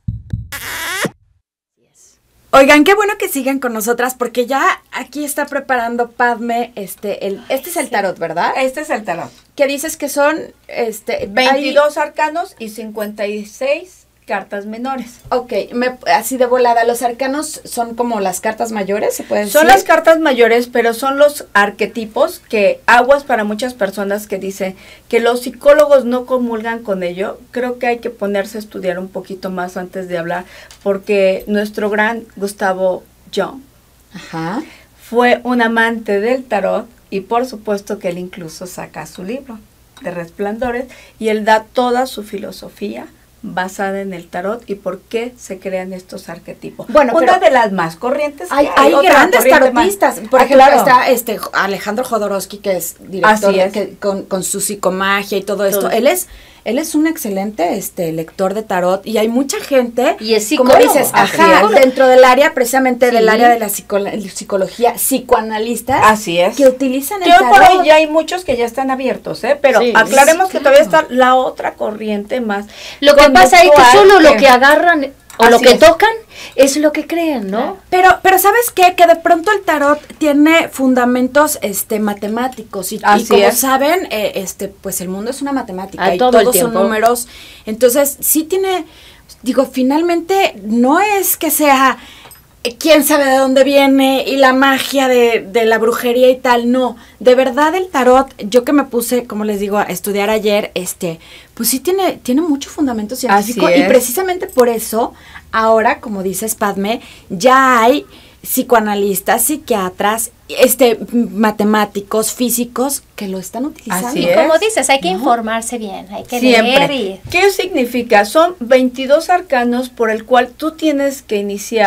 Oigan, qué bueno que sigan con nosotras porque ya aquí está preparando Padme este el este es el tarot, ¿verdad? Este es el tarot. Que dices que son este veintidós arcanos y cincuenta y seis cartas menores. Ok, me, así de volada, los arcanos son como las cartas mayores, ¿se puede decir? Son las cartas mayores, pero son los arquetipos que aguas para muchas personas que dicen que los psicólogos no comulgan con ello. Creo que hay que ponerse a estudiar un poquito más antes de hablar, porque nuestro gran Gustavo Jung Ajá. fue un amante del tarot y por supuesto que él incluso saca su libro de Resplandores y él da toda su filosofía basada en el tarot y por qué se crean estos arquetipos. Bueno, una pero de las más corrientes. Hay, que hay otra grandes corriente más. tarotistas. Por Ah, ejemplo, claro. está este Alejandro Jodorowsky, que es director Así es. que- con, con su psicomagia y todo esto. Todo. Él es él es un excelente este lector de tarot y hay mucha gente, Y es como psicólogo. dices, Así ajá, es. dentro del área, precisamente Sí. del área de la psico- psicología, psicoanalistas, Así es. que utilizan el Yo por tarot. hoy ya hay muchos que ya están abiertos, ¿eh? Pero Sí, aclaremos sí, que claro. todavía está la otra corriente más. Lo que pasa es que conductual solo lo que- que agarran o lo Así que es. tocan es lo que creen, ¿no? Pero, pero ¿sabes qué? Que de pronto el tarot tiene fundamentos este matemáticos y, y Así como es. saben, eh, este pues el mundo es una matemática Ah, y todo el todos son tiempo. números. Entonces, sí tiene, digo, finalmente no es que sea eh, quién sabe de dónde viene y la magia de, de la brujería y tal, no. De verdad el tarot, yo que me puse, como les digo, a estudiar ayer, este, pues sí tiene, tiene mucho fundamento científico Así y es. precisamente por eso, ahora, como dices, Padme, ya hay psicoanalistas, psiquiatras, este, matemáticos, físicos que lo están utilizando. Así Y es. como dices, hay que ¿No? informarse bien, hay que leer Siempre. y... ¿Qué significa? Son veintidós arcanos por el cual tú tienes que iniciar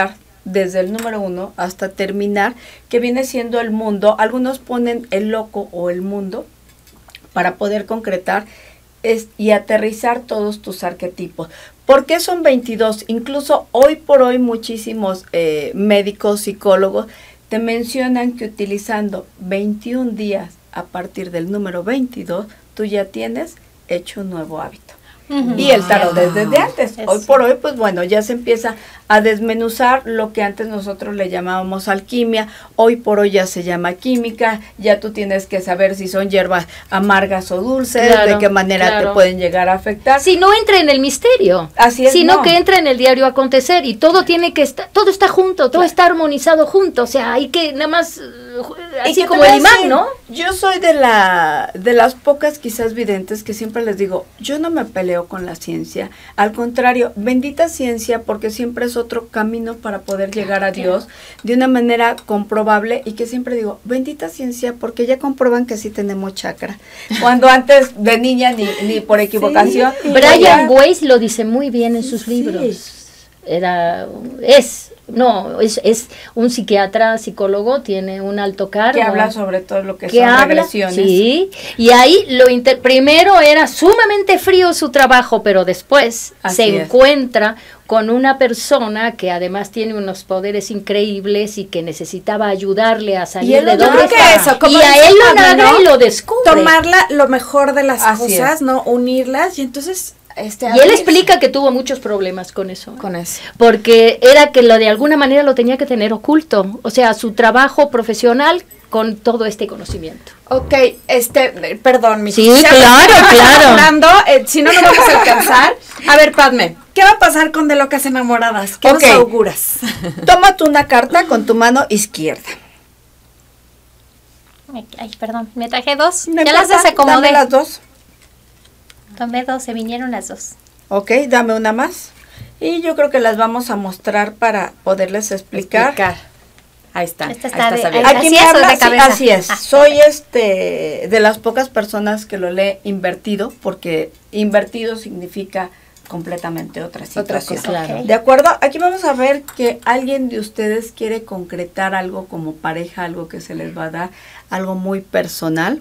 desde el número uno hasta terminar, que viene siendo el mundo. Algunos ponen el loco o el mundo para poder concretar es, y aterrizar todos tus arquetipos. ¿Por qué son veintidós? Incluso hoy por hoy muchísimos eh, médicos, psicólogos, te mencionan que utilizando veintiún días a partir del número veintidós, tú ya tienes hecho un nuevo hábito. Uh-huh. Y el tarot es desde antes. Hoy por hoy, pues bueno, ya se empieza a desmenuzar lo que antes nosotros le llamábamos alquimia. Hoy por hoy ya se llama química. Ya tú tienes que saber si son hierbas amargas o dulces, claro, de qué manera claro. te pueden llegar a afectar. Si no entra en el misterio. Así es. Sino no. que entra en el diario acontecer y todo tiene que estar, todo está junto, todo claro. está armonizado junto. O sea, hay que nada más, así como el imán, ¿no? Yo soy de la de las pocas quizás videntes que siempre les digo, yo no me peleo con la ciencia, al contrario, bendita ciencia, porque siempre es otro camino para poder llegar a Dios de una manera comprobable, y que siempre digo, bendita ciencia, porque ya comprueban que sí tenemos chakra, cuando antes de niña ni, ni por equivocación. Sí. Brian Weiss lo dice muy bien en sus sí. libros, era, es No, es, es un psiquiatra, psicólogo, tiene un alto cargo. Que habla sobre todo lo que, que son habla, regresiones. Sí, y ahí lo inter primero era sumamente frío su trabajo, pero después Así se es. encuentra con una persona que además tiene unos poderes increíbles y que necesitaba ayudarle a salir de donde está. Eso, y a él lo narra y lo descubre. Tomarla lo mejor de las Así cosas, es. ¿no? Unirlas, y entonces... Este, y él explica que tuvo muchos problemas con eso. Con eso. Porque era que lo de alguna manera lo tenía que tener oculto. O sea, su trabajo profesional con todo este conocimiento. Ok, este, perdón, mi Sí, claro, claro. Hablando, eh, si no, no vamos a alcanzar. A ver, Padme, ¿qué va a pasar con De Locas Enamoradas? ¿Qué okay. nos auguras? Tómate una carta con tu mano izquierda. Ay, perdón, me traje dos. No ya las desacomodé. Dame las dos. Tomé dos, se vinieron las dos. Ok, dame una más. Y yo creo que las vamos a mostrar para poderles explicar. explicar. Ahí está. Esta está ahí está de, Aquí me así habla, es, de cabeza. Sí, así es. Ah, Soy okay. este de las pocas personas que lo lee invertido, porque invertido significa completamente otra Otra situación. cosa, claro. Okay. ¿De acuerdo? Aquí vamos a ver que alguien de ustedes quiere concretar algo como pareja, algo que se les va a dar, algo muy personal.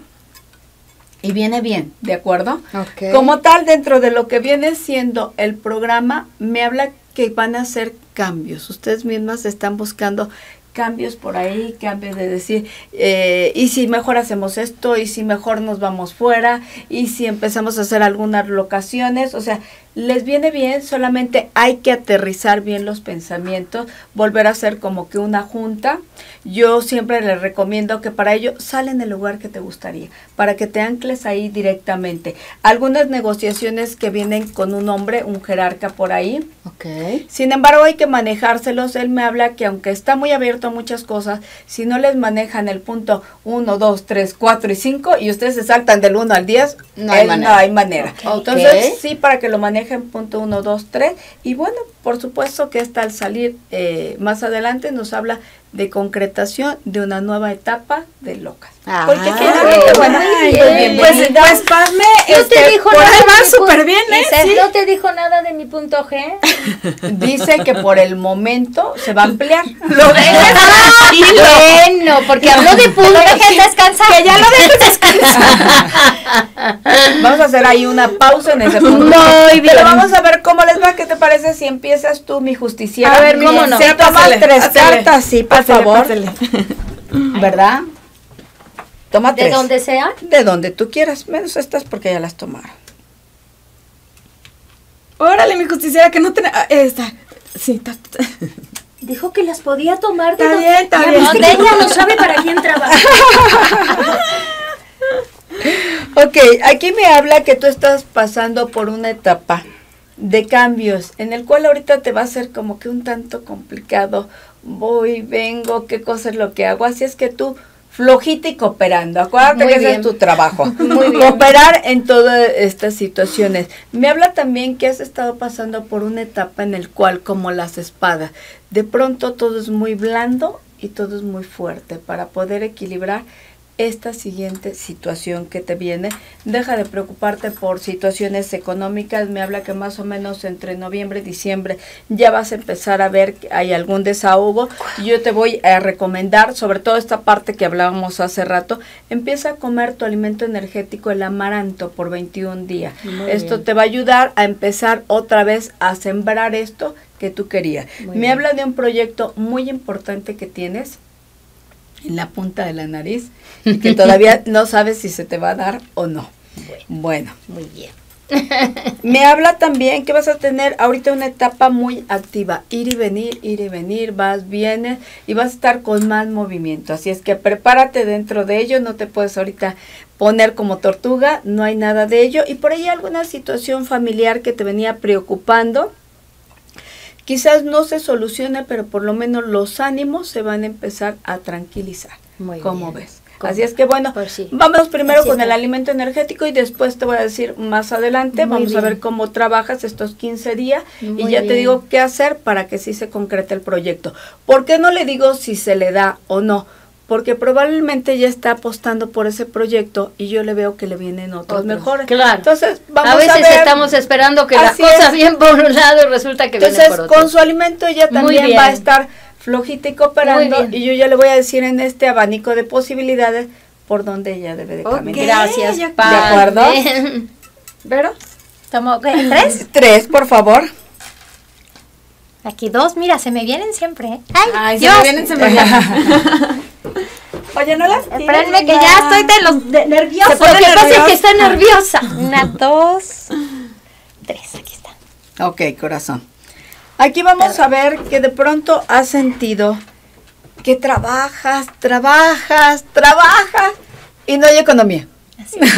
Y viene bien, ¿de acuerdo? Okay. Como tal, dentro de lo que viene siendo el programa, me habla que van a hacer cambios. Ustedes mismas están buscando cambios por ahí, cambios de decir, eh, y si mejor hacemos esto, y si mejor nos vamos fuera, y si empezamos a hacer algunas locaciones, o sea, les viene bien, solamente hay que aterrizar bien los pensamientos, volver a hacer como que una junta. Yo siempre les recomiendo que para ello sal en el lugar que te gustaría, para que te ancles ahí directamente. Algunas negociaciones que vienen con un hombre, un jerarca por ahí. Ok. Sin embargo, hay que manejárselos. Él me habla que aunque está muy abierto a muchas cosas, si no les manejan el punto uno, dos, tres, cuatro y cinco, y ustedes se saltan del uno al diez, No hay él manera. no hay manera. Ok. Entonces, sí, para que lo manejen punto uno, dos, tres. Y bueno, por supuesto que esta al salir eh, más adelante nos habla de concretación de una nueva etapa de Locas. Ah, Porque ay, finalmente, bueno, ay, pues bien. bienvenida. Pues, pues Padme, No este, te dijo por nada ahí de va mi súper pu- bien, ¿eh? Dice, Sí. no te dijo nada de mi punto G. Dice que por el momento se va a ampliar. Lo dejes bueno, porque habló de punto. Lo dejes descansar. Que ya lo dejes descansar. Vamos a hacer ahí una pausa en ese punto. Muy bien. Pero vamos a ver cómo les va. ¿Qué te parece si empiezas tú, mi justiciera? A ver, mi ¿cómo no? sí, Si tomas pásale, tres pásale. cartas, sí, por Pásale, favor. pásale. ¿Verdad? Toma De tres. donde sea. De donde tú quieras, menos estas porque ya las tomaron. Órale, mi justiciera, que no tenía... Esta. Sí, ta, ta. Dijo que las podía tomar. de Está donde- bien, está Ya bien. viste que ella no sabe para quién trabaja. Ok, aquí me habla que tú estás pasando por una etapa de cambios en el cual ahorita te va a ser como que un tanto complicado. Voy, vengo, qué cosa es lo que hago. Así es que tú flojita y cooperando. Acuérdate Muy que ese bien. es tu trabajo. Muy bien. Cooperar en todas estas situaciones. Me habla también que has estado pasando por una etapa en el cual, como las espadas, de pronto todo es muy blando y todo es muy fuerte para poder equilibrar esta siguiente situación que te viene. Deja de preocuparte por situaciones económicas. Me habla que más o menos entre noviembre y diciembre ya vas a empezar a ver que hay algún desahogo. Yo te voy a recomendar, sobre todo esta parte que hablábamos hace rato, empieza a comer tu alimento energético, el amaranto, por veintiún días. Muy esto bien. Te va a ayudar a empezar otra vez a sembrar esto que tú querías. Muy Me bien. Habla de un proyecto muy importante que tienes en la punta de la nariz y que todavía no sabes si se te va a dar o no. Bueno, bueno. Muy bien. Me habla también que vas a tener ahorita una etapa muy activa, ir y venir, ir y venir, vas, vienes y vas a estar con más movimiento, así es que prepárate dentro de ello, no te puedes ahorita poner como tortuga, no hay nada de ello, y por ahí alguna situación familiar que te venía preocupando, quizás no se solucione, pero por lo menos los ánimos se van a empezar a tranquilizar. Muy ¿Cómo bien. ves? ¿Cómo? Así es que bueno, pues sí. Vamos primero Así con es. el alimento energético y después te voy a decir más adelante, Muy vamos bien. a ver cómo trabajas estos quince días Muy y ya bien. te digo qué hacer para que sí se concrete el proyecto. ¿Por qué no le digo si se le da o no? Porque probablemente ya está apostando por ese proyecto y yo le veo que le vienen otros, otros. mejores. Claro. Entonces, vamos a veces a ver. estamos esperando que las cosas bien por un lado y resulta que Entonces, vienen por otro. Con su alimento ella también va a estar flojita y cooperando y yo ya le voy a decir en este abanico de posibilidades por donde ella debe de caminar. Okay, Gracias, ¿De acuerdo? ¿Pero? ¿Tomo okay, tres? Tres, por favor. Aquí dos, mira, se me vienen siempre. ¿eh? Ay, Ay se me vienen, se me vienen. Oye, no las tienes. Espérenme que ya estoy de los de nerviosa. Lo que pasa es que está nerviosa. Una, dos, tres, aquí está. Ok, corazón. Aquí vamos a ver que de pronto has sentido que trabajas, trabajas, trabajas y no hay economía. Así es.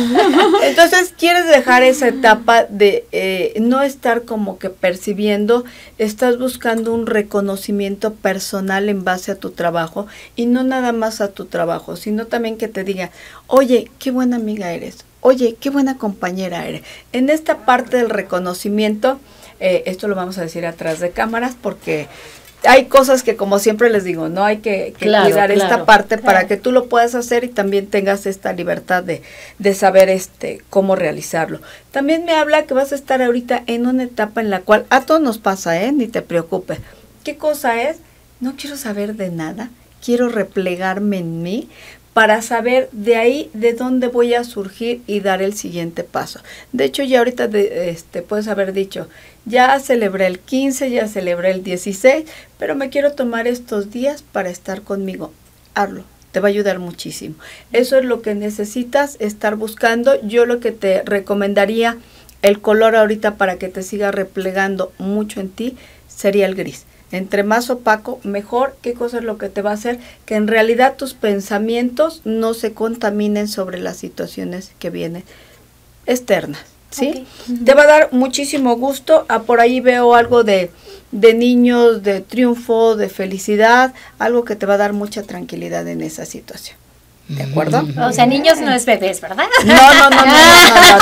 Entonces quieres dejar esa etapa de eh, no estar como que percibiendo, estás buscando un reconocimiento personal en base a tu trabajo y no nada más a tu trabajo, sino también que te diga, oye, qué buena amiga eres, oye, qué buena compañera eres. En esta parte del reconocimiento, eh, esto lo vamos a decir atrás de cámaras porque hay cosas que, como siempre les digo, no hay que, que claro, cuidar claro, esta parte claro. para que tú lo puedas hacer y también tengas esta libertad de, de saber este cómo realizarlo. También me habla que vas a estar ahorita en una etapa en la cual a todos nos pasa, ¿eh? Ni te preocupes. ¿Qué cosa es? No quiero saber de nada, quiero replegarme en mí para saber de ahí de dónde voy a surgir y dar el siguiente paso. De hecho, ya ahorita de, este, puedes haber dicho, ya celebré el quince, ya celebré el dieciséis, pero me quiero tomar estos días para estar conmigo. Hazlo, te va a ayudar muchísimo. Eso es lo que necesitas estar buscando. Yo lo que te recomendaría, el color ahorita para que te siga replegando mucho en ti, sería el gris. Entre más opaco, mejor. ¿Qué cosa es lo que te va a hacer? Que en realidad tus pensamientos no se contaminen sobre las situaciones que vienen externas, ¿sí? Okay. Uh-huh. Te va a dar muchísimo gusto. Ah, por ahí veo algo de, de niños, de triunfo, de felicidad, algo que te va a dar mucha tranquilidad en esa situación. ¿De acuerdo? O sea, niños no es bebés, ¿verdad? No, no, no, no, no, no,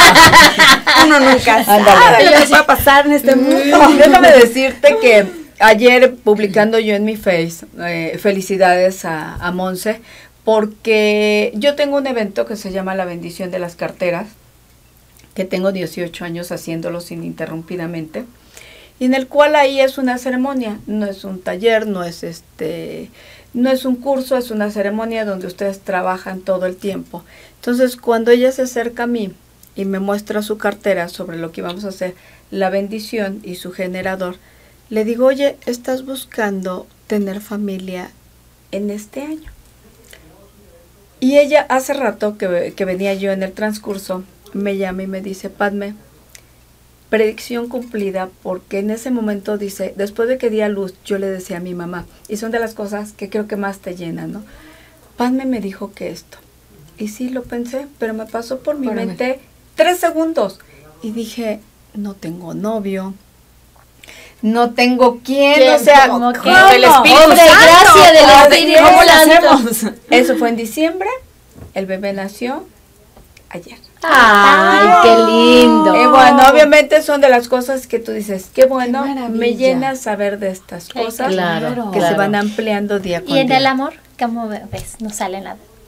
no. Uno nunca sabe lo que va a pasar en este mundo. Déjame decirte que ayer publicando yo en mi Face, eh, felicidades a, a Monse, porque yo tengo un evento que se llama La Bendición de las Carteras, que tengo dieciocho años haciéndolo ininterrumpidamente, y en el cual ahí es una ceremonia, no es un taller, no es este, no es un curso, es una ceremonia donde ustedes trabajan todo el tiempo. Entonces, cuando ella se acerca a mí y me muestra su cartera sobre lo que íbamos a hacer, la bendición y su generador, le digo, oye, ¿estás buscando tener familia en este año? Y ella hace rato que, que venía yo en el transcurso, me llama y me dice, Padme, predicción cumplida, porque en ese momento dice, después de que di a luz, yo le decía a mi mamá, y son de las cosas que creo que más te llenan, ¿no? Padme me dijo que esto. Y sí, lo pensé, pero me pasó por mi Párame. mente tres segundos. Y dije, no tengo novio. No tengo quién, ¿Quién? o sea, ¿cómo? ¿Cómo? El Espíritu Hombre, Santo, gracia del Espíritu ¿Cómo lo Santo. hacemos? Eso fue en diciembre, el bebé nació ayer. Ay, qué lindo. Y bueno, obviamente son de las cosas que tú dices, qué bueno, qué me llena saber de estas cosas claro, que claro. se van ampliando día con día. ¿Y en el amor? ¿Cómo ves? No sale nada.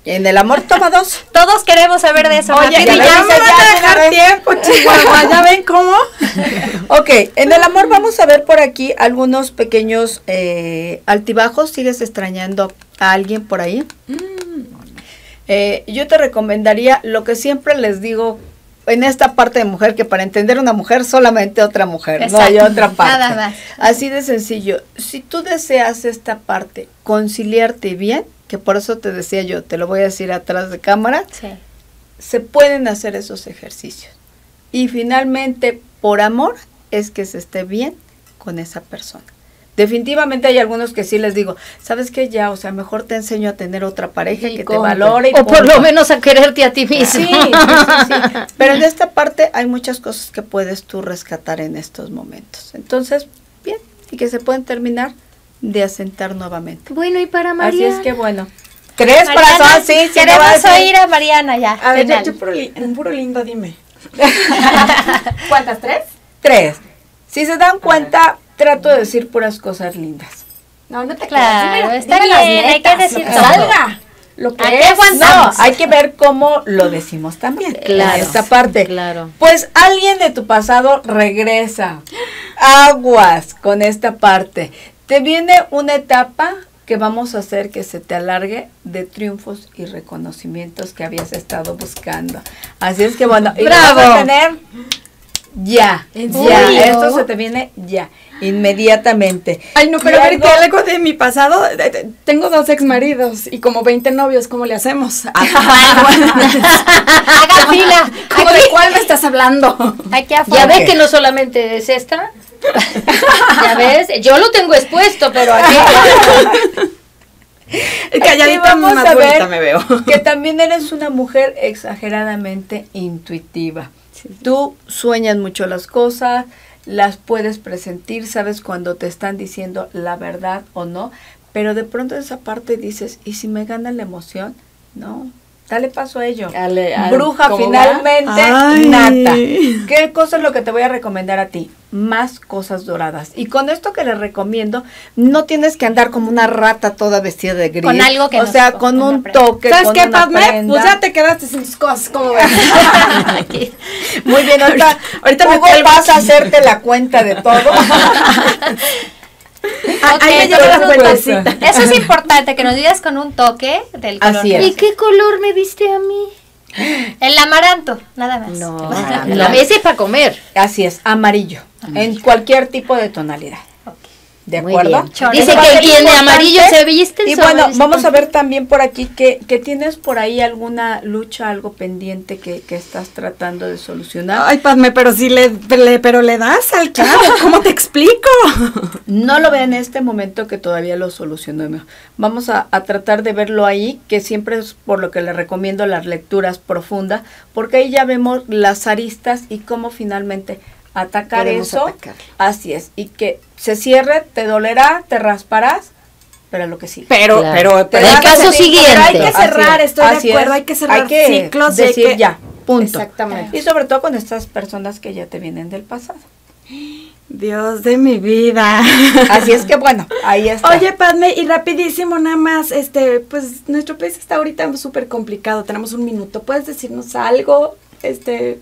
En el amor toma dos. Todos queremos saber de eso. Oye, rápido, ya, ya. me van a dejar tiempo, Chihuahua, ¿ya ven cómo? Ok, en el amor vamos a ver por aquí algunos pequeños eh, altibajos. ¿Sigues extrañando a alguien por ahí? Mm. Eh, yo te recomendaría lo que siempre les digo en esta parte de mujer, que para entender una mujer solamente otra mujer, Exacto. no hay otra parte. Nada más. Así de sencillo. Si tú deseas esta parte, conciliarte bien, que por eso te decía yo, te lo voy a decir atrás de cámara, Sí. se pueden hacer esos ejercicios. Y finalmente, por amor, es que se esté bien con esa persona. Definitivamente hay algunos que sí les digo, ¿sabes qué? Ya, o sea, mejor te enseño a tener otra pareja Y que con- te valore. Y o por punto. lo menos a quererte a ti mismo. Sí, sí, sí, sí. Pero en esta parte hay muchas cosas que puedes tú rescatar en estos momentos. Entonces, bien, y que se pueden terminar de asentar nuevamente. Bueno, y para Así María. es que bueno. ¿Tres Mariana, corazones? Sí, sí, me queremos va a decir. oír a Mariana ya. A ver, yo, final. yo puro li- un puro lindo, dime. ¿Cuántas? ¿Tres? Tres. Si se dan cuenta, trato de decir puras cosas lindas. No, no te Claro, creas. Dime- está dime las bien, hay que netas, decir lo que todo. salga. Lo que Hay que es. aguantar. No, hay que ver cómo lo decimos también. Claro, en esta parte. claro. Pues alguien de tu pasado regresa. Aguas con esta parte. Te viene una etapa que vamos a hacer que se te alargue de triunfos y reconocimientos que habías estado buscando. Así es que bueno, y lo ¡Bravo! vas a tener ya, ¿En ya. serio? Esto se te viene ya, inmediatamente. Ay, no, pero Y a ver, algo- que algo de mi pasado. eh, eh, Tengo dos exmaridos y como veinte novios, ¿cómo le hacemos? Haga fila. ¿Cómo de cuál me estás hablando? Aquí Ya afuera. ves que no solamente es esta. Ya ves, yo lo tengo expuesto, pero aquí. Calladita, vamos más a ver bonita me veo. que también eres una mujer exageradamente intuitiva. Tú sueñas mucho las cosas, las puedes presentir, sabes cuando te están diciendo la verdad o no, pero de pronto esa parte dices, ¿y si me gana la emoción? No, dale paso a ello. Ale- al- Bruja, ¿cómo finalmente, va? Ay. nata. ¿Qué cosa es lo que te voy a recomendar a ti? Más cosas doradas. Y con esto que les recomiendo, no tienes que andar como una rata toda vestida de gris. Con algo que O nos- sea, con una un prenda. toque, ¿Sabes con qué, una Padme? prenda. Pues ya te quedaste sin tus cosas, ¿cómo ves? Muy bien, ahorita, Ahorita me Hugo fui al vas a hacerte la cuenta de todo. Ah, ahí me Ok, llevo la entonces, cuentacita. Eso es importante, que nos digas con un toque del color. Así que es. ¿Y qué color me diste a mí? El amaranto, nada más. No, Ah, no, no. ese es para comer. Así es, amarillo, en cualquier tipo de tonalidad. ¿De Muy acuerdo? bien. Chorro. Dice Eso va a que ser quien de importante. amarillo se viste. Y sobre bueno, ese vamos a tono. ver también por aquí que, que tienes por ahí alguna lucha, algo pendiente que, que estás tratando de solucionar. Ay, Padme, pero sí le, le- pero le das al clavo, ¿cómo te explico? No lo ve en este momento que todavía lo solucionó. Vamos a, a tratar de verlo ahí, que siempre es por lo que le recomiendo las lecturas profundas, porque ahí ya vemos las aristas y cómo finalmente atacar Podemos eso. atacarlo. Así es, y que se cierre, te dolerá, te rasparás, pero lo que sigue. Pero, Claro. pero, Te pero das El caso así, siguiente. pero hay que Así cerrar, es, estoy así de acuerdo, es. hay que cerrar Hay que ciclos y hay decir que- ya, punto. Exactamente. Y sobre todo con estas personas que ya te vienen del pasado. Dios de mi vida. Así es que bueno, ahí está. Oye, Padme, y rapidísimo nada más, este, pues nuestro país está ahorita súper complicado, tenemos un minuto. ¿Puedes decirnos algo, este,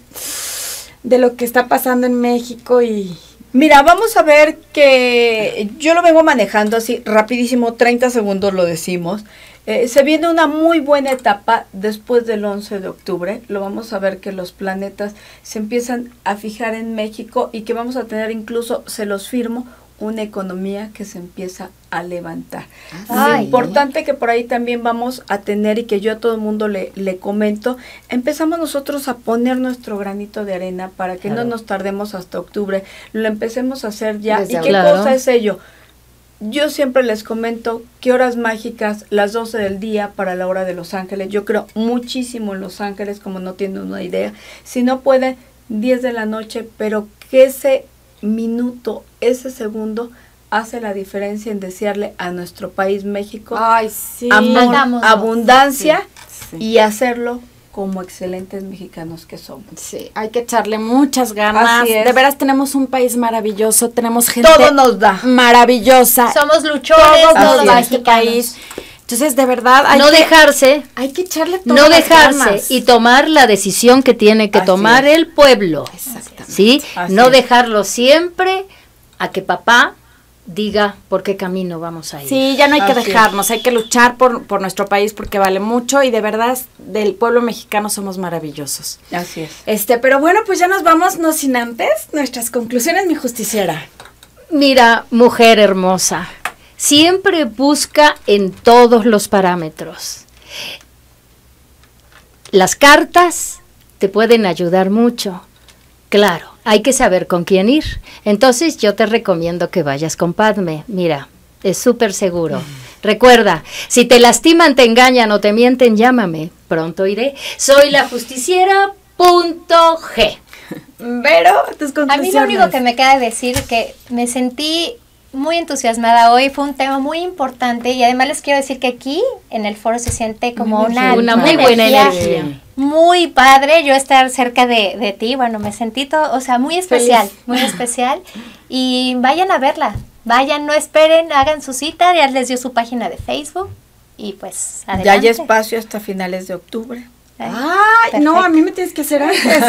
de lo que está pasando en México y... Mira, vamos a ver que yo lo vengo manejando así rapidísimo, treinta segundos lo decimos. Eh, se viene una muy buena etapa después del once de octubre. Lo vamos a ver que los planetas se empiezan a fijar en México y que vamos a tener incluso, se los firmo, una economía que se empieza a levantar. Ay. Es importante que por ahí también vamos a tener y que yo a todo el mundo le, le comento, empezamos nosotros a poner nuestro granito de arena para que Claro. no nos tardemos hasta octubre, lo empecemos a hacer ya. Desde ¿Y ahora. qué Claro. cosa es ello? Yo siempre les comento que horas mágicas, las doce del día para la hora de Los Ángeles. Yo creo muchísimo en Los Ángeles, como no tienen una idea. Si no pueden, diez de la noche, pero que ese minuto, ese segundo, hace la diferencia en desearle a nuestro país México Ay, sí. amor, Hagámoslo. abundancia Sí, sí. y hacerlo como excelentes mexicanos que somos. Sí, hay que echarle muchas ganas. Así es. De veras tenemos un país maravilloso, tenemos gente Todo nos da. maravillosa. Somos luchones, Todos todos nos da este mexicanos. país. Entonces, de verdad, hay no que, dejarse, hay que echarle todas no las dejarse ganas. y tomar la decisión que tiene que Así tomar es. el pueblo. Exactamente. ¿Sí? Así No es. dejarlo siempre a que papá diga por qué camino vamos a ir. Sí, ya no hay que Así es. dejarnos, hay que luchar por, por nuestro país porque vale mucho y de verdad del pueblo mexicano somos maravillosos. Así es. Este, pero bueno, pues ya nos vamos, no sin antes nuestras conclusiones, mi justiciera. Mira, mujer hermosa, siempre busca en todos los parámetros. Las cartas te pueden ayudar mucho. Claro, hay que saber con quién ir. Entonces yo te recomiendo que vayas con Padme. Mira, es súper seguro. Recuerda, si te lastiman, te engañan o te mienten, llámame. Pronto iré. Soy la justiciera punto G. Vero, tus conclusiones. A mí lo único que me queda decir que me sentí muy entusiasmada hoy, fue un tema muy importante y además les quiero decir que aquí en el foro se siente como una, Una muy buena energía. Muy padre, yo estar cerca de, de ti, bueno, me sentí todo, o sea, muy especial, Feliz. muy especial y vayan a verla, vayan, no esperen, hagan su cita, ya les dio su página de Facebook y pues adelante. Ya hay espacio hasta finales de octubre. Ay, no, a mí me tienes que hacer antes.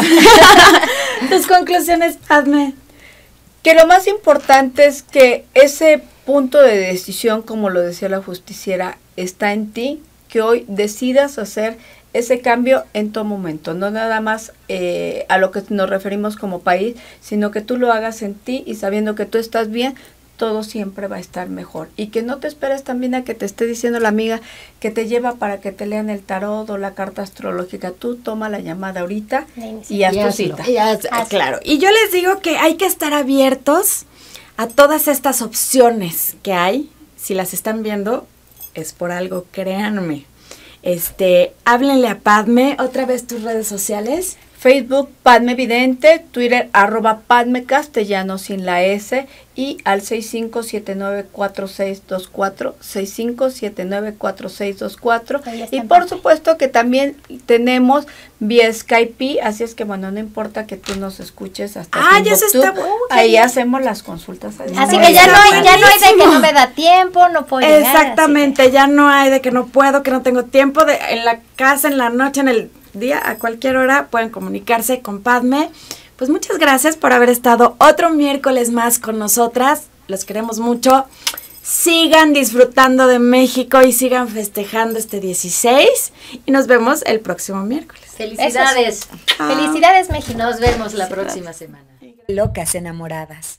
Tus conclusiones, Padme. Que lo más importante es que ese punto de decisión, como lo decía la justiciera, está en ti, que hoy decidas hacer ese cambio en todo momento, no nada más eh, a lo que nos referimos como país, sino que tú lo hagas en ti y sabiendo que tú estás bien, todo siempre va a estar mejor. Y que no te esperes también a que te esté diciendo la amiga que te lleva para que te lean el tarot o la carta astrológica. Tú toma la llamada ahorita y haz Y tu hazlo. cita. Ya, claro. Y yo les digo que hay que estar abiertos a todas estas opciones que hay. Si las están viendo, es por algo, créanme. Este, háblenle a Padme. Otra vez tus redes sociales. Facebook, Padme Vidente, Twitter, arroba Padme Castellano sin la S y al seis cinco siete nueve cuatro seis dos cuatro, seis cinco siete nueve cuatro seis dos cuatro Ahí está y en por pantalla. supuesto que también tenemos vía Skype, así es que bueno, no importa que tú nos escuches hasta Ah, ya se Timbuktu, está- uh, qué ahí bien. hacemos las consultas. a Así distancia. que ya no hay, ya no hay de que buenísimo. no me da tiempo, no puedo llegar, así Exactamente, ya no hay de que no puedo, que no tengo tiempo, de en la casa, en la noche, en el día, a cualquier hora pueden comunicarse con Padme. Pues muchas gracias por haber estado otro miércoles más con nosotras, los queremos mucho. Sigan disfrutando de México y sigan festejando este dieciséis y nos vemos el próximo miércoles. Felicidades. que- Felicidades, México. Nos vemos la próxima semana. Locas enamoradas.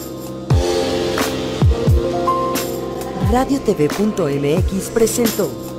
Radio T V punto M X presentó